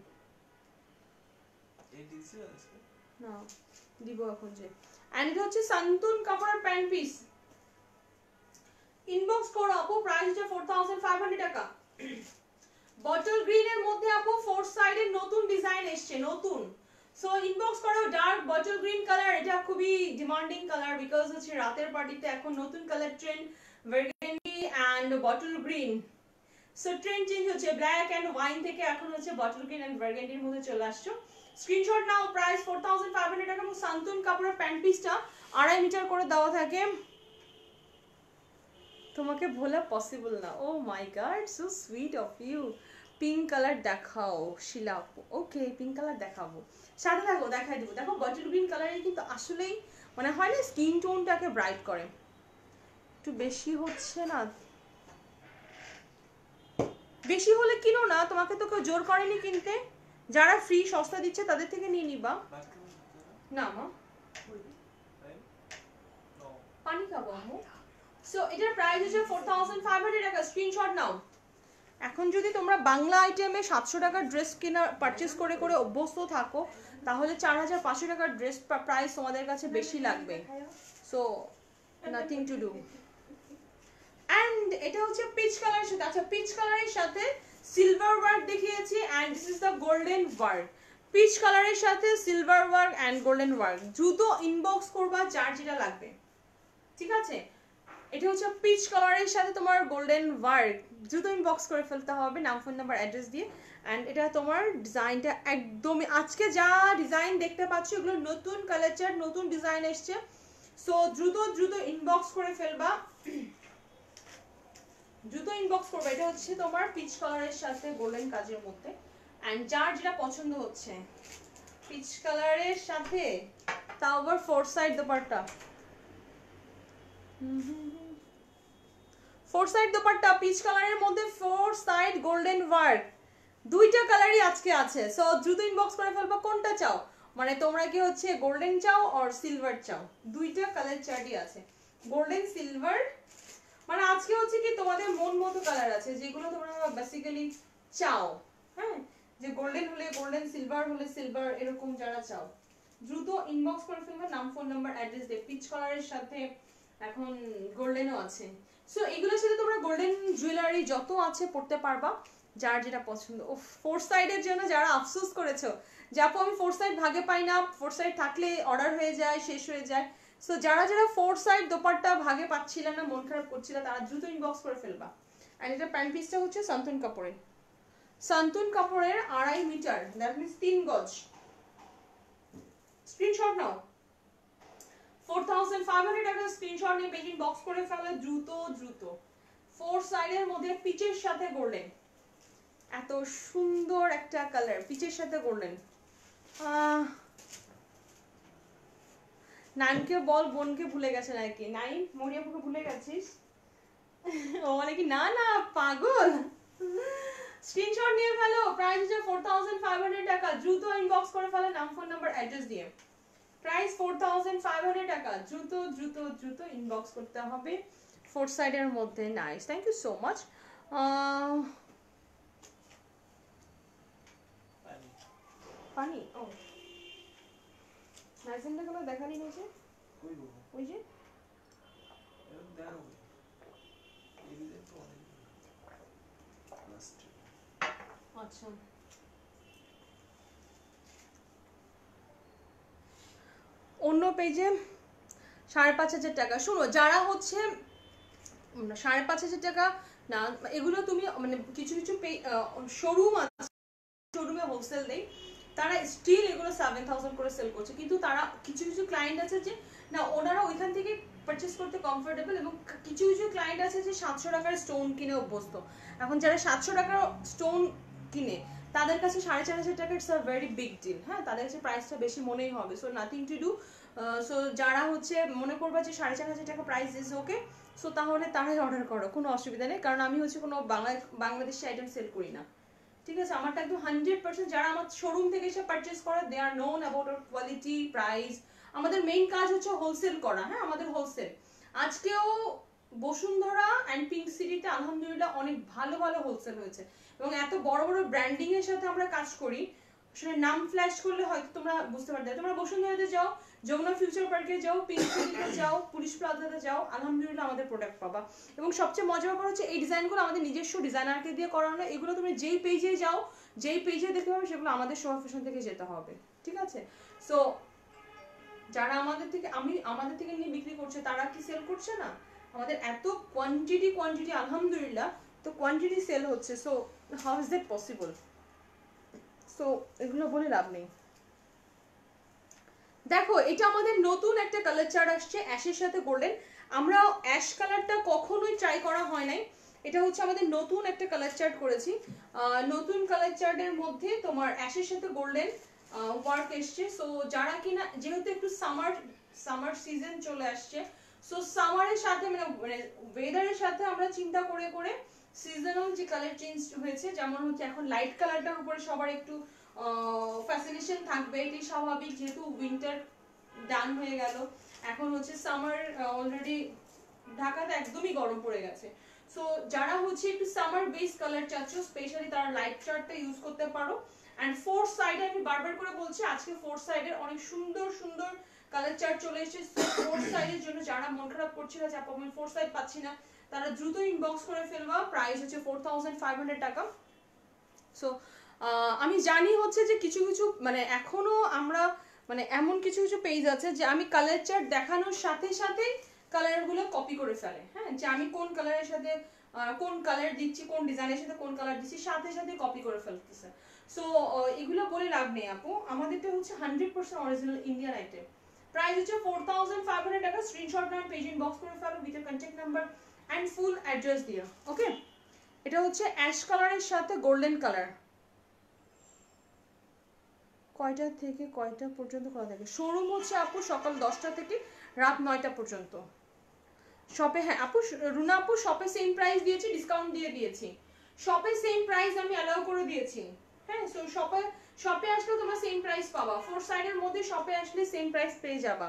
না দিব এখন যে। এন্ড এটা হচ্ছে সান্তুন কাপড়ের প্যান্ট পিস, ইনবক্স করো আপু, প্রাইস হচ্ছে ফোর থাউজেন্ড ফাইভ হান্ড্রেড টাকা। বটল গ্রিন এর মধ্যে আপু ফোর সাইডের নতুন ডিজাইন এসছে, নতুন। সো ইনবক্স করো ডার্ক বটল গ্রিন কালার, এটা খুবই ডিমান্ডিং কালার বিকজ হচ্ছে রাতের পার্টিতে এখন নতুন colour trend burgundy and bottle green. So trend change হচ্ছে, ব্ল্যাক এন্ড ওয়াইন থেকে এখন হচ্ছে বটল গ্রিন এন্ড বার্গেন্ডির মধ্যে চলে আসছো। স্ক্রিনশট নাও, price four thousand five hundred টাকা। এবং সান্তুন কাপড়ের প্যান্ট পিসটা আড়াই মিটার করে দেওয়া থাকে। তোমাকে ভোলা পসিবল না। Oh my god, so sweet of you. Pink colour দেখাও শিলা আপু, ওকে পিঙ্ক কালার দেখাবো, সাথে থাকো দেখাই দেবো। দেখো বটল গ্রিন কালারে কিন্তু আসলেই মানে হয় না স্কিন টোনটাকে ব্রাইট করে, একটু বেশি হচ্ছে না, বেশি হলে কিনো না, তোমাকে তো কেউ জোর করেনি কিনতে, যারা ফ্রি সস্তা দিচ্ছে তাদের থেকে নিয়ে নিবা। না মা পানি খাবো আমু। সো এটার প্রাইস হচ্ছে ফোর থাউজেন্ড ফাইভ হান্ড্রেড টাকা। স্ক্রিনশট নাও। এখন যদি তোমরা বাংলা আইটেমে সাতশো টাকার ড্রেস কেনা পারচেস করে করে অভ্যস্ত থাকো, তাহলে চার হাজার পাঁচশো টাকার ড্রেস প্রাইস তোমাদের কাছে বেশি লাগবে। So nothing to do. And এটা হচ্ছে পিচ কালারের সাথে, আচ্ছা পিচ কালারের সাথে সিলভার ওয়ার্ক দেখিয়েছি and this is the golden work. Peach কালারের সাথে silver work and golden work, দ্রুত ইনবক্স করবা যার যেটা লাগবে, ঠিক আছে? এটা হচ্ছে পিচ কালারের সাথে তোমার গোল্ডেন ওয়ার্ক, দ্রুত ইনবক্স করে ফেলতে হবে নাম ফোন নাম্বার অ্যাড্রেস দিয়ে। অ্যান্ড এটা তোমার ডিজাইনটা একদমই আজকে যা ডিজাইন দেখতে পাচ্ছ এগুলো নতুন কালার চার্ট, নতুন ডিজাইন এসছে। সো দ্রুত দ্রুত ইনবক্স করে ফেলবা, দ্রুত ইনবক্স করবে। এটা হচ্ছে তোমার পিচ কালারের সাথে গোল্ডেন কাজের মধ্যে, অ্যান্ড যার যেটা পছন্দ হচ্ছে পিচ কালারের সাথে, তাও আবার four side dupatta, four side dupatta peach কালারের মধ্যে ফোর সাইড গোল্ডেন ওয়ার্ক, দুইটা কালারই আজকে আছে। সো দ্রুত ইনবক্স করে ফেলবা কোনটা চাও, মানে তোমরা কি হচ্ছে গোল্ডেন চাও আর সিলভার চাও, দুইটা কালার চার্টই আছে, গোল্ডেন সিলভার। মানে আজকে হচ্ছে কি তোমাদের মন মতো কালার আছে যেগুলো তোমরা বেসিক্যালি চাও, হ্যাঁ, যে গোল্ডেন হলে গোল্ডেন, সিলভার হলে সিলভার, এরকম যারা চাও দ্রুত ইনবক্স করে ফেলবে নাম ফোন নাম্বার অ্যাড্রেস দিয়ে। পিচ কালারের সাথে এখন গোল্ডেনও আছে। সো এগুলোর সাথে তোমরা গোল্ডেন জুয়েলারি যত আছে পড়তে পারবা, যার যেটা পছন্দ। ও ফোর সাইডের জন্য যারা আফসোস করেছো যে আপু আমি ফোর সাইড ভাগে পাই না, ফোর সাইড থাকলে অর্ডার হয়ে যায়, শেষ হয়ে যায়, সো যারা যারা ফোর সাইড দোপাট্টা ভাগে পাচ্ছিল না, মন খারাপ করছিল, তারা দ্রুত ইনবক্স করে ফেলবা। আর এটা প্যান্ট পিসটা হচ্ছে সান্তুন কাপড়ের, সান্তুন কাপড়ের আড়াই মিটার, দ্যাট মিনস তিন গজ। স্ক্রিনশট নাও। ফোর থাউজেন্ড ফাইভ হান্ড্রেড টাকা স্ক্রিনশট নিয়ে পেজ ইনবক্স করে ফেলে দ্রুত দ্রুত। ফোর সাইডের মধ্যে পিচের সাথে গোল্ডেন, এত সুন্দর একটা কালার, পিচের সাথে গোল্ডেন। নাইমকে বল বোনকে ভুলে গেছে নাকি। নাইম মরিয়াপুকে ভুলে গেছিস? ও মানে কি না না পাগল। স্ক্রিনশট নিয়ে ফেলো, প্রাইস হচ্ছে ফোর থাউজেন্ড ফাইভ হান্ড্রেড টাকা, দ্রুত ইনবক্স করে ফেলো নাম ফোন নাম্বার অ্যাড্রেস দিয়ে। Price four thousand five hundred টাকা, দ্রুত দ্রুত দ্রুত ইনবক্স করতে হবে ফোর সাইডের মধ্যে। Nice, thank you so much. পানি ও নাইসেন্টা গুলো দেখালি নিচে ওই যে আচ্ছা অন্য পেজে সাড়ে পাঁচ হাজার টাকা। শোনো যারা হচ্ছে সাড়ে পাঁচ হাজার টাকা না, এগুলো তুমি মানে কিছু কিছু শোরুম আছে, শোরুমে হোলসেল দেয়, তারা স্টিল এগুলো সেভেন থাউজেন্ড করে সেল করছে, কিন্তু তারা কিছু কিছু ক্লায়েন্ট আছে যে না ওনারা ওইখান থেকে পারচেস করতে কমফোর্টেবল, এবং কিছু কিছু ক্লায়েন্ট আছে যে সাতশো টাকার স্টোন কিনে অভ্যস্ত। এখন যারা সাতশো টাকার স্টোন কিনে তাদের কাছে সাড়ে চার হাজার টাকা it's a very big deal. হ্যাঁ, তাদের কাছে প্রাইসটা বেশি মনেই হবে। So nothing to do. So যারা হচ্ছে মনে করবা যে সাড়ে চার হাজার টাকা প্রাইস ইজ ওকে, সো তাহলে তারাই অর্ডার করো, কোনো অসুবিধা নেই। কারণ আমি হচ্ছে কোনো বাংলা বাংলাদেশি আইটেম সেল করি না, ঠিক আছে? আমারটা একদম হান্ড্রেড পার্সেন্ট যারা আমার শোরুম থেকে এসে পারচেস করে they are known about our quality price. আমাদের মেইন কাজ হচ্ছে হোলসেল করা। হ্যাঁ, আমাদের হোলসেল। আজকেও বসুন্ধরা অ্যান্ড পিঙ্ক সিটিতে আলহামদুলিল্লাহ অনেক ভালো ভালো হোলসেল হয়েছে, এবং এত বড় বড় ব্র্যান্ডিং এর সাথে আমরা কাজ করি, আসলে নাম ফ্ল্যাশ করলে হয়তো তোমরা বুঝতে পারবে। তোমরা বসুন্ধরাতে যাও, যমুনা ফিউচার পার্কে যাও, পিঙ্ক সিটিতে যাও, পুলিশ প্লাজাতে যাও, আলহামদুলিল্লাহ আমাদের প্রোডাক্ট পাবা। এবং সবচেয়ে মজার ব্যাপার হচ্ছে এই ডিজাইনগুলো আমাদের নিজস্ব ডিজাইনারকে দিয়ে করানো। এগুলো তুমি যেই পেজে যাও, যেই পেজে দেখতে পাবে, সেগুলো আমাদের সোহা ফ্যাশন থেকে যেতে হবে, ঠিক আছে? সো যারা আমাদের থেকে আমি আমাদের থেকে নিয়ে বিক্রি করছে তারা কি সেল করছে না? আমাদের এত কোয়ান্টিটি কোয়ান্টিটি আলহামদুলিল্লাহ, তো কোয়ান্টিটি সেল হচ্ছে। So how is that possible? So এগুলো বলে লাভ নেই। দেখো এটা আমাদের নতুন একটা কালার চার্ট আসছে অ্যাশের সাথে গোল্ডেন। আমরা অ্যাশ কালারটা কখনোই ট্রাই করা হয় নাই, এটা হচ্ছে আমাদের নতুন একটা কালার চার্ট করেছি। নতুন কালার চার্টের মধ্যে তোমার অ্যাশের সাথে গোল্ডেন ওয়ার্ক এসছে। সো যারা কিনা যেহেতু একটু সামার সামার সিজন চলে আসছে, সো সামারের সাথে মানে মানে ওয়েদারের সাথে আমরা চিন্তা করে করে সিজনাল যে কালার চেঞ্জ হয়েছে, যেমন হচ্ছে এখন লাইট কালারটার উপরে সবার একটু ফ্যাসিনেশন থাকবে, এটি স্বাভাবিক, যেহেতু উইন্টার ডান হয়ে গেল, এখন হচ্ছে সামার অলরেডি ঢাকাতে একদমই গরম পড়ে গেছে। সো যারা হচ্ছে একটু সামার বেস কালার চাচ্ছ, স্পেশালি তারা লাইট চার্টটা ইউজ করতে পারো। অ্যান্ড ফোর সাইডে আমি বারবার করে বলছি আজকে ফোর সাইডের অনেক সুন্দর সুন্দর কালার চার্ট চলে এসেছে। ফোর সাইডের জন্য যারা মন খারাপ করছিল যে আপু আমি ফোর সাইড পাচ্ছি না, তারা দ্রুত ইনবক্স করে ফেলবা। প্রাইস হচ্ছে ফোর থাউজেন্ড ফাইভ হান্ড্রেড টাকা। সো আমি জানি হচ্ছে যে কিছু কিছু মানে এখনো আমরা মানে এমন কিছু কিছু পেজ আছে যে আমি কালার চার্ট দেখানোর সাথে সাথেই কালারগুলো কপি করে ফেলে। হ্যাঁ, যে আমি কোন কালারের সাথে কোন কালার দিচ্ছি, কোন ডিজাইনের সাথে কোন কালার দিচ্ছি, সাথে সাথে কপি করে ফেলতেছে। সো এগুলো বলে লাভ নেই আপু, আমাদেরটা হচ্ছে hundred percent original Indian item. Price হচ্ছে ফোর থাউজেন্ড ফাইভ হান্ড্রেড টাকা। স্ক্রিনশট নাও, পেজ ইনবক্স করে ফেলো with contact number and full address দিয়ে। ওকে, এটা হচ্ছে অ্যাশ কালারের সাথে গোল্ডেন কালার। কয়টা থেকে কয়টা পর্যন্ত খোলা থাকে? শোরুম হচ্ছে আপু সকাল দশটা থেকে রাত নয়টা পর্যন্ত। শপে হ্যাঁ আপু, রুনা আপু শপে সেম প্রাইস দিয়েছি, ডিসকাউন্ট দিয়ে দিয়েছি। শপে সেম প্রাইস আমি অ্যালাউ করে দিয়েছি। হ্যাঁ, সো শপে শপে আসলে তোমরা সেম প্রাইস পাবা। ফোর সাইডের মধ্যে শপে আসলে সেম প্রাইস পেয়ে যাবা।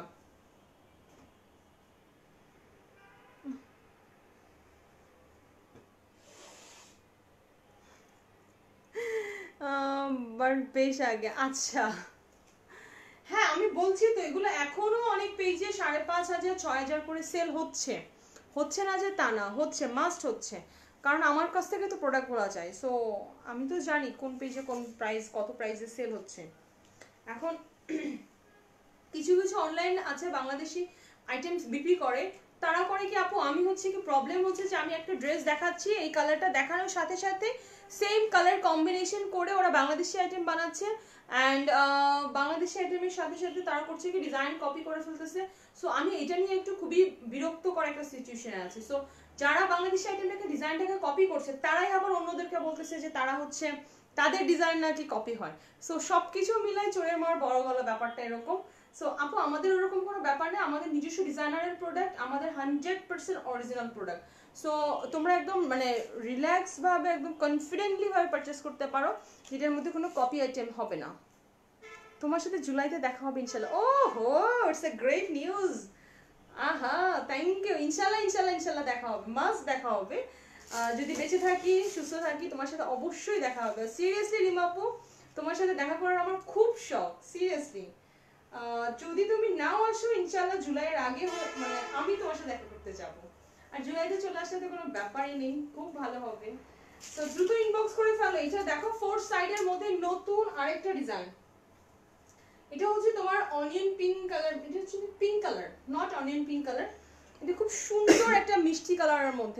বাট বেশ আগে। আচ্ছা হ্যাঁ, আমি বলছি তো এগুলো এখনো অনেক পেজে সাড়ে পাঁচ হাজার ছয় হাজার করে সেল হচ্ছে। হচ্ছে না যে তা না, হচ্ছে, মাস্ট হচ্ছে, কারণ আমার কাছ থেকে তো প্রোডাক্টগুলো চাই। সো আমি তো জানি কোন পেজে কোন প্রাইস কত প্রাইসে সেল হচ্ছে। এখন কিছু কিছু অনলাইন আছে বাংলাদেশি আইটেমস বিক্রি করে, তারা করে কি আপু, আমি হচ্ছে কি প্রবলেম হচ্ছে যে আমি একটা ড্রেস দেখাচ্ছি, এই কালারটা দেখানোর সাথে সাথে সেম কালার কম্বিনেশন করে ওরা বাংলাদেশি আইটেম বানাচ্ছে, অ্যান্ড বাংলাদেশি আইটেমের সাথে সাথে তারা করছে কি ডিজাইন কপি করে ফেলতেছে। সো আমি এটা নিয়ে একটু খুবই বিরক্তকর একটা সিচুয়েশনে আছি। সো যারা বাংলাদেশি আইটেমটাকে ডিজাইনটাকে কপি করছে তারাই আবার অন্যদেরকে বলতেছে যে তারা হচ্ছে তাদের ডিজাইন নাকি কপি হয়। সো সব কিছু মিলাই চোরের মার বড় গলা, ব্যাপারটা এরকম। সো আপু আমাদের ওরকম কোনো ব্যাপার নেই, আমাদের নিজস্ব ডিজাইনারের প্রোডাক্ট, আমাদের hundred percent original product. So তোমরা একদম মানে রিল্যাক্স ভাবে একদম কনফিডেন্টলি ভাবে পারচেস করতে পারো, যেটার মধ্যে কোনো কপি আইটেম হবে না। তোমার সাথে জুলাইতে দেখা হবে ইনশাল্লাহ। Oh ho, it's a great news. Aha, thank you. ইনশাল্লাহ ইনশাল্লাহ ইনশাল্লাহ দেখা হবে, মাস্ট দেখা হবে। যদি বেঁচে থাকি, সুস্থ থাকি, তোমার সাথে অবশ্যই দেখা হবে। সিরিয়াসলি রিমা আপু, তোমার সাথে দেখা করার আমার খুব শখ, সিরিয়াসলি। যদি তুমি নাও আসো ইনশাল্লাহ জুলাইয়ের আগে মানে আমি তোমার সাথে দেখা করতে যাবো। আর জুলাইতে চলে আসলে তো কোনো ব্যাপারই নেই, খুব ভালো হবে। তো দ্রুত ইনবক্স করে ফেলো। এটা দেখো ফোর সাইডের মধ্যে নতুন আরেকটা ডিজাইন। এটা হচ্ছে তোমার অনিয়ন পিঙ্ক কালার, এটা হচ্ছে pink colour, not onion pink colour. এটা খুব সুন্দর একটা মিষ্টি কালারের মধ্যে।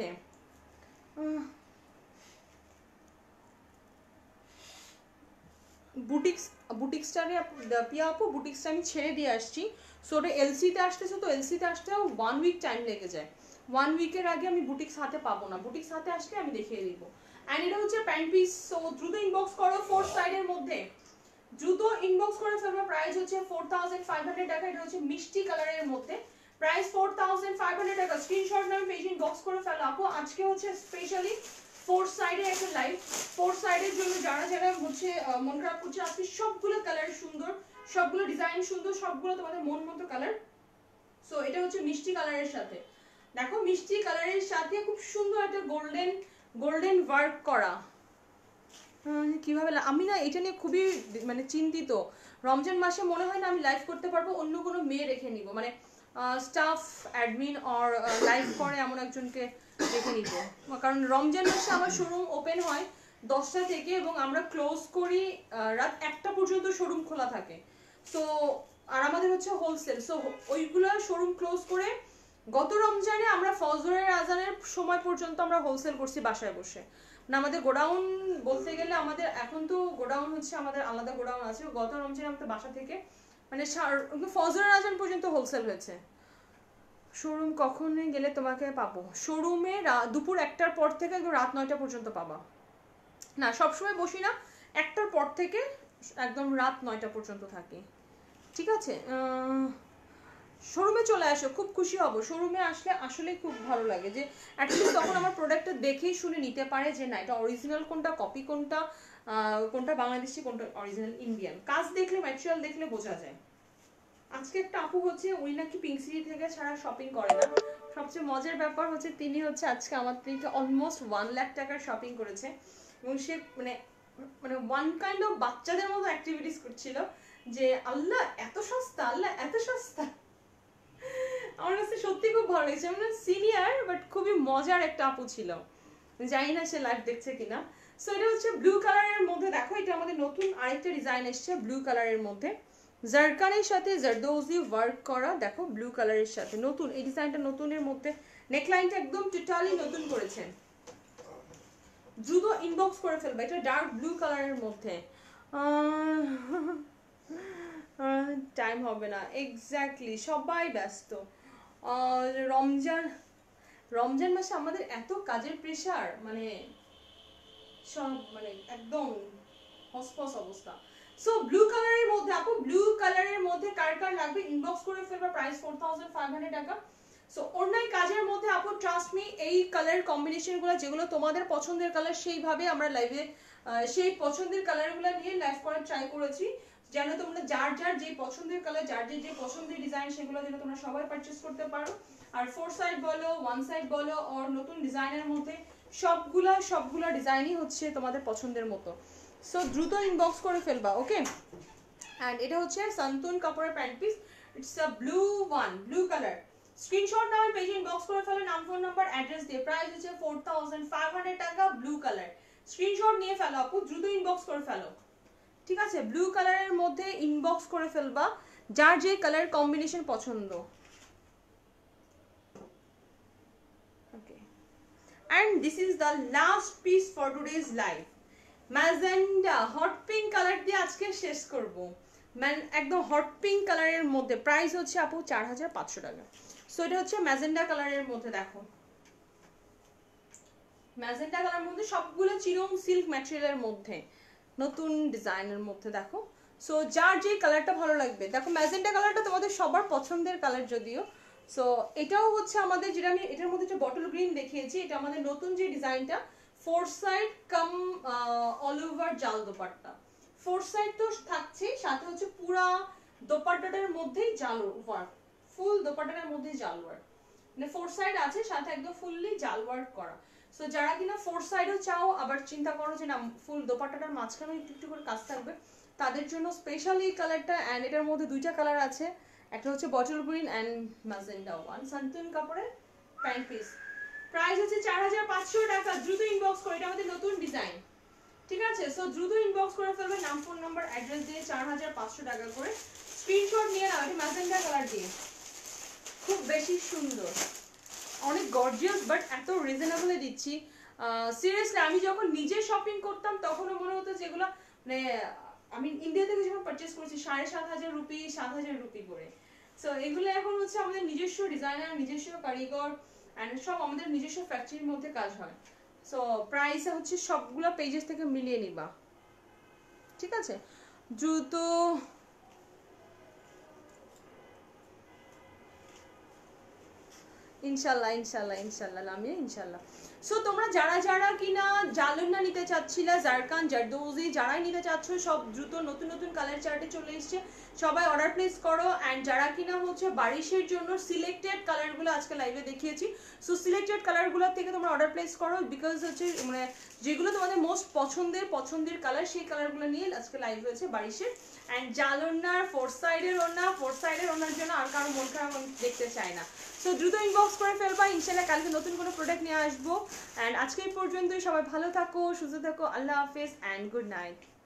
বুটিক্স বুটিক্সটারে পিয়া আপু, বুটিক্সটা আমি ছেড়ে দিয়ে আসছি। সো ওটা এলসিতে আসতেছে, তো এলসিতে আসতেও ওয়ান উইক টাইম লেগে যায়। ওয়ান উইকের আগে আমি বুটিক্স হাতে পাবো না, বুটিক্স হাতে আসলে আমি দেখিয়ে দিব। অ্যান্ড এটা হচ্ছে প্যান্ট পিস। সো দ্রুত ইনবক্স করো ফোর সাইডের মধ্যে, দ্রুত ইনবক্স করে ফেলবো। প্রাইস হচ্ছে ফোর থাউজেন্ড ফাইভ হান্ড্রেড টাকা। এটা হচ্ছে মিষ্টি কালারের মধ্যে, price four thousand five hundred টাকা। স্ক্রিনশট নামে পেজ ইনবক্স করে ফেলো আপু। আজকে হচ্ছে স্পেশালি ফোর সাইডে একটা লাইভ, ফোর সাইডের জন্য যারা যারা হচ্ছে মন খারাপ করছে, আজকে সবগুলো কালার সুন্দর, সবগুলো ডিজাইন সুন্দর, সবগুলো তোমাদের মন মতো কালার। সো এটা হচ্ছে মিষ্টি কালারের সাথে, দেখো মিষ্টি কালারের সাথে খুব সুন্দর একটা গোল্ডেন গোল্ডেন ওয়ার্ক করা। কিভাবে আমি না এটা নিয়ে খুবই মানে চিন্তিত। রমজান মাসে মনে হয় না আমি লাইভ করতে পারবো, অন্য কোনো মেয়ে রেখে নিব, মানে স্টাফ অ্যাডমিন অর লাইভ করে এমন একজনকে রেখে নিব। কারণ রমজান মাসে আমার শোরুম ওপেন হয় দশটা থেকে এবং আমরা ক্লোজ করি রাত একটা পর্যন্ত, শোরুম খোলা থাকে। সো আর আমাদের হচ্ছে হোলসেল। সো ওইগুলো শোরুম ক্লোজ করে গত রমজানে আমরা ফজরের আজানের সময় পর্যন্ত আমরা হোলসেল করছি বাসায় বসে। না আমাদের গোডাউন বলতে গেলে আমাদের এখন তো গোডাউন হচ্ছে আমাদের আলাদা গোডাউন আছে। গত রমজানে আমাদের বাসা থেকে মানে ফজরের আজান পর্যন্ত হোলসেল হয়েছে। শোরুম কখন গেলে তোমাকে পাবো? শোরুমে দুপুর একটার পর থেকে একদম রাত নয়টা পর্যন্ত পাবা। না সবসময় বসি না, একটার পর থেকে একদম রাত নয়টা পর্যন্ত থাকি, ঠিক আছে? শোরুমে চলে আসো, খুব খুশি হব। শোরুমে আসলে আসলে খুব ভালো লাগে যে অ্যাটলিস্ট তখন আমার প্রোডাক্টটা দেখেই শুনে নিতে পারে যে না এটা অরিজিনাল কোনটা, কপি কোনটা, কোনটা বাংলাদেশি, কোনটা অরিজিনাল ইন্ডিয়ান। কাজ দেখলে, ম্যাটেরিয়াল দেখলে বোঝা যায়। আজকে একটা আপু হচ্ছে উনি নাকি পিঙ্ক সিটি থেকে ছাড়া শপিং করে না। সবচেয়ে মজার ব্যাপার হচ্ছে তিনি হচ্ছে আজকে আমার থেকে অলমোস্ট ওয়ান লাখ টাকার শপিং করেছে এবং সে মানে মানে ওয়ান কাইন্ড অফ বাচ্চাদের মতো অ্যাক্টিভিটিস করছিল যে আল্লাহ এত সস্তা, আল্লাহ এত সস্তা। আমার কাছে সত্যি খুব ভালো লেগেছে। মানে সিনিয়র বাট খুবই মজার একটা আপু ছিল, জানি না সে লাইভ দেখছে কিনা। সো এটা হচ্ছে ব্লু কালারের মধ্যে, দেখো এটা আমাদের নতুন আরেকটা ডিজাইন এসছে ব্লু কালারের মধ্যে, জারকানের সাথে জারদৌজি ওয়ার্ক করা। দেখো ব্লু কালারের সাথে নতুন এই ডিজাইনটা, নতুনের মধ্যে নেকলাইনটা একদম টোটালি নতুন করেছে। দ্রুত ইনবক্স করে ফেলবে, এটা ডার্ক ব্লু কালারের মধ্যে। টাইম হবে না, এক্স্যাক্টলি সবাই ব্যস্ত। রমজান রমজান মাসে আমাদের এত কাজের প্রেশার, মানে সব মানে একদম হসপস অবস্থা। সো ব্লু কালারের মধ্যে আপু, ব্লু কালারের মধ্যে কার কার লাগবে ইনবক্স করে ফেলবা। Price four thousand five hundred টাকা। সো অন্যায় কাজের মধ্যে আপু ট্রাস্ট মি এই কালার কম্বিনেশনগুলো যেগুলো তোমাদের পছন্দের কালার সেইভাবে আমরা লাইভে সেই পছন্দের কালারগুলো নিয়ে লাইভ করার ট্রাই করেছি, যেন তোমরা যার যার যে পছন্দের কালার, যার যে যে পছন্দের ডিজাইন সেগুলো যেন তোমরা সবাই পারচেস করতে পারো। আর ফোর সাইড বলো, ওয়ান সাইড বলো, আর নতুন ডিজাইনের মধ্যে সবগুলা সবগুলা ডিজাইনই হচ্ছে তোমাদের পছন্দের মতো। সো দ্রুত ইনবক্স করে ফেলবা, ওকে? অ্যান্ড এটা হচ্ছে সান্তুন কাপড়ের pant piece, it's a blue one, blue colour. Screenshot নাও, পেজে ইনবক্স করে ফেলো নাম, ফোন নাম্বার, অ্যাড্রেস দিয়ে। প্রাইস হচ্ছে ফোর থাউজেন্ড ফাইভ হান্ড্রেড টাকা, ব্লু কালার। স্ক্রিনশট নিয়ে ফেলো আপু, দ্রুত ইনবক্স করে ফেলো, ঠিক আছে? ব্লু কালারের মধ্যে ইনবক্স করে ফেলবা যার যে কালার কম্বিনেশন পছন্দ। And this is the last piece for today's live. Magenta hot pink colour দিয়ে আজকে শেষ করবো। ম্যান একদম হট পিঙ্ক কালারের মধ্যে, প্রাইস হচ্ছে আপু চার হাজার পাঁচশো টাকা। সো এটা হচ্ছে ম্যাজেন্ডা কালারের মধ্যে, দেখো ম্যাজেন্টা কালার মধ্যে, সবগুলো চিরং সিল্ক ম্যাটেরিয়ালের মধ্যে, নতুন ডিজাইনের মধ্যে। দেখো সো যার যে কালারটা ভালো লাগবে, দেখো ম্যাজেন্টা কালারটা তোমাদের সবার পছন্দের কালার যদিও। সো এটাও হচ্ছে আমাদের, যেটা আমি এটার মধ্যে যে বটল গ্রিন দেখিয়েছি, এটা আমাদের নতুন যে ডিজাইনটা, four side cum all over জাল দোপাট্টা। ফোর সাইড তো থাকছেই, সাথে হচ্ছে পুরা দোপাট্টাটার মধ্যেই জাল ওয়ার্ক, ফুল দোপাট্টাটার মধ্যেই জাল ওয়ার্ক, মানে ফোর সাইড আছে সাথে একদম ফুললি জাল ওয়ার্ক করা। সো যারা কিনা ফোর সাইডও চাও, আবার চিন্তা করো যে না ফুল দোপাট্টাটার মাঝখানে একটু একটু করে কাজ থাকবে, তাদের জন্য স্পেশালি এই কালারটা। অ্যান্ড এটার মধ্যে দুইটা কালার আছে, একটা হচ্ছে bottle green and magenta one. সানটুন কাপড়ের প্যান্ট পিস, প্রাইস হচ্ছে চার হাজার পাঁচশো টাকা। দ্রুত ইনবক্স করে, এটা আমাদের নতুন ডিজাইন, ঠিক আছে? সো দ্রুত ইনবক্স করে ফেলবে, নাম ফোন নাম্বার অ্যাড্রেস দিয়ে চার হাজার পাঁচশো টাকা করে স্ক্রিনশট নিয়ে নাও। এটা ম্যাজেন্ডা কালার দিয়ে, খুব বেশি সুন্দর, অনেক গর্জিয়াস, বাট এত রিজনেবলে দিচ্ছি। সিরিয়াসলি আমি যখন নিজে শপিং করতাম তখনও মনে হতো যেগুলো, মানে আমি ইন্ডিয়া থেকে যখন পারচেস করেছি সাড়ে সাত হাজার রুপি সাত হাজার রুপি করে। সো এগুলো এখন হচ্ছে আমাদের নিজস্ব ডিজাইনার, নিজস্ব কারিগর, অ্যান্ড সব আমাদের নিজস্ব ফ্যাক্টরির মধ্যে কাজ হয়। সো প্রাইস হচ্ছে সবগুলো পেজেস থেকে মিলিয়ে নিবা, ঠিক আছে? জুতো ইনশাল্লাহ ইনশাল্লাহ ইনশাল্লাহ নামিয়ে ইনশাল্লাহ। সো তোমরা যারা যারা কিনা জালুন্না নিতে চাচ্ছিলা, জারকান, জারদৌজি যারাই নিতে চাচ্ছ, সব দ্রুত নতুন নতুন কালার চার্টে চলে এসছে, সবাই অর্ডার প্লেস করো। অ্যান্ড যারা কিনা হচ্ছে বারিশের জন্য সিলেক্টেড কালারগুলো আজকে লাইভে দেখিয়েছি, সো সিলেক্টেড কালারগুলোর থেকে তোমরা অর্ডার প্লেস করো, বিকজ হচ্ছে মানে যেগুলো তোমাদের মোস্ট পছন্দের পছন্দের কালার, সেই কালারগুলো নিয়ে আজকে লাইভ হয়েছে বারিশের। অ্যান্ড জালুন্নার ফোর সাইডের ওনা, ফোর সাইডের ওনার জন্য আর কারো মন খারাপ আমি দেখতে চাই না। সো দ্রুত ইনবক্স করে ফেলবা, ইনশাল্লাহ কালকে নতুন কোনো প্রোডাক্ট নিয়ে আসবো। অ্যান্ড আজকে এই পর্যন্তই, সবাই ভালো থাকো, সুস্থ থাকো, আল্লাহ হাফেজ অ্যান্ড গুড নাইট।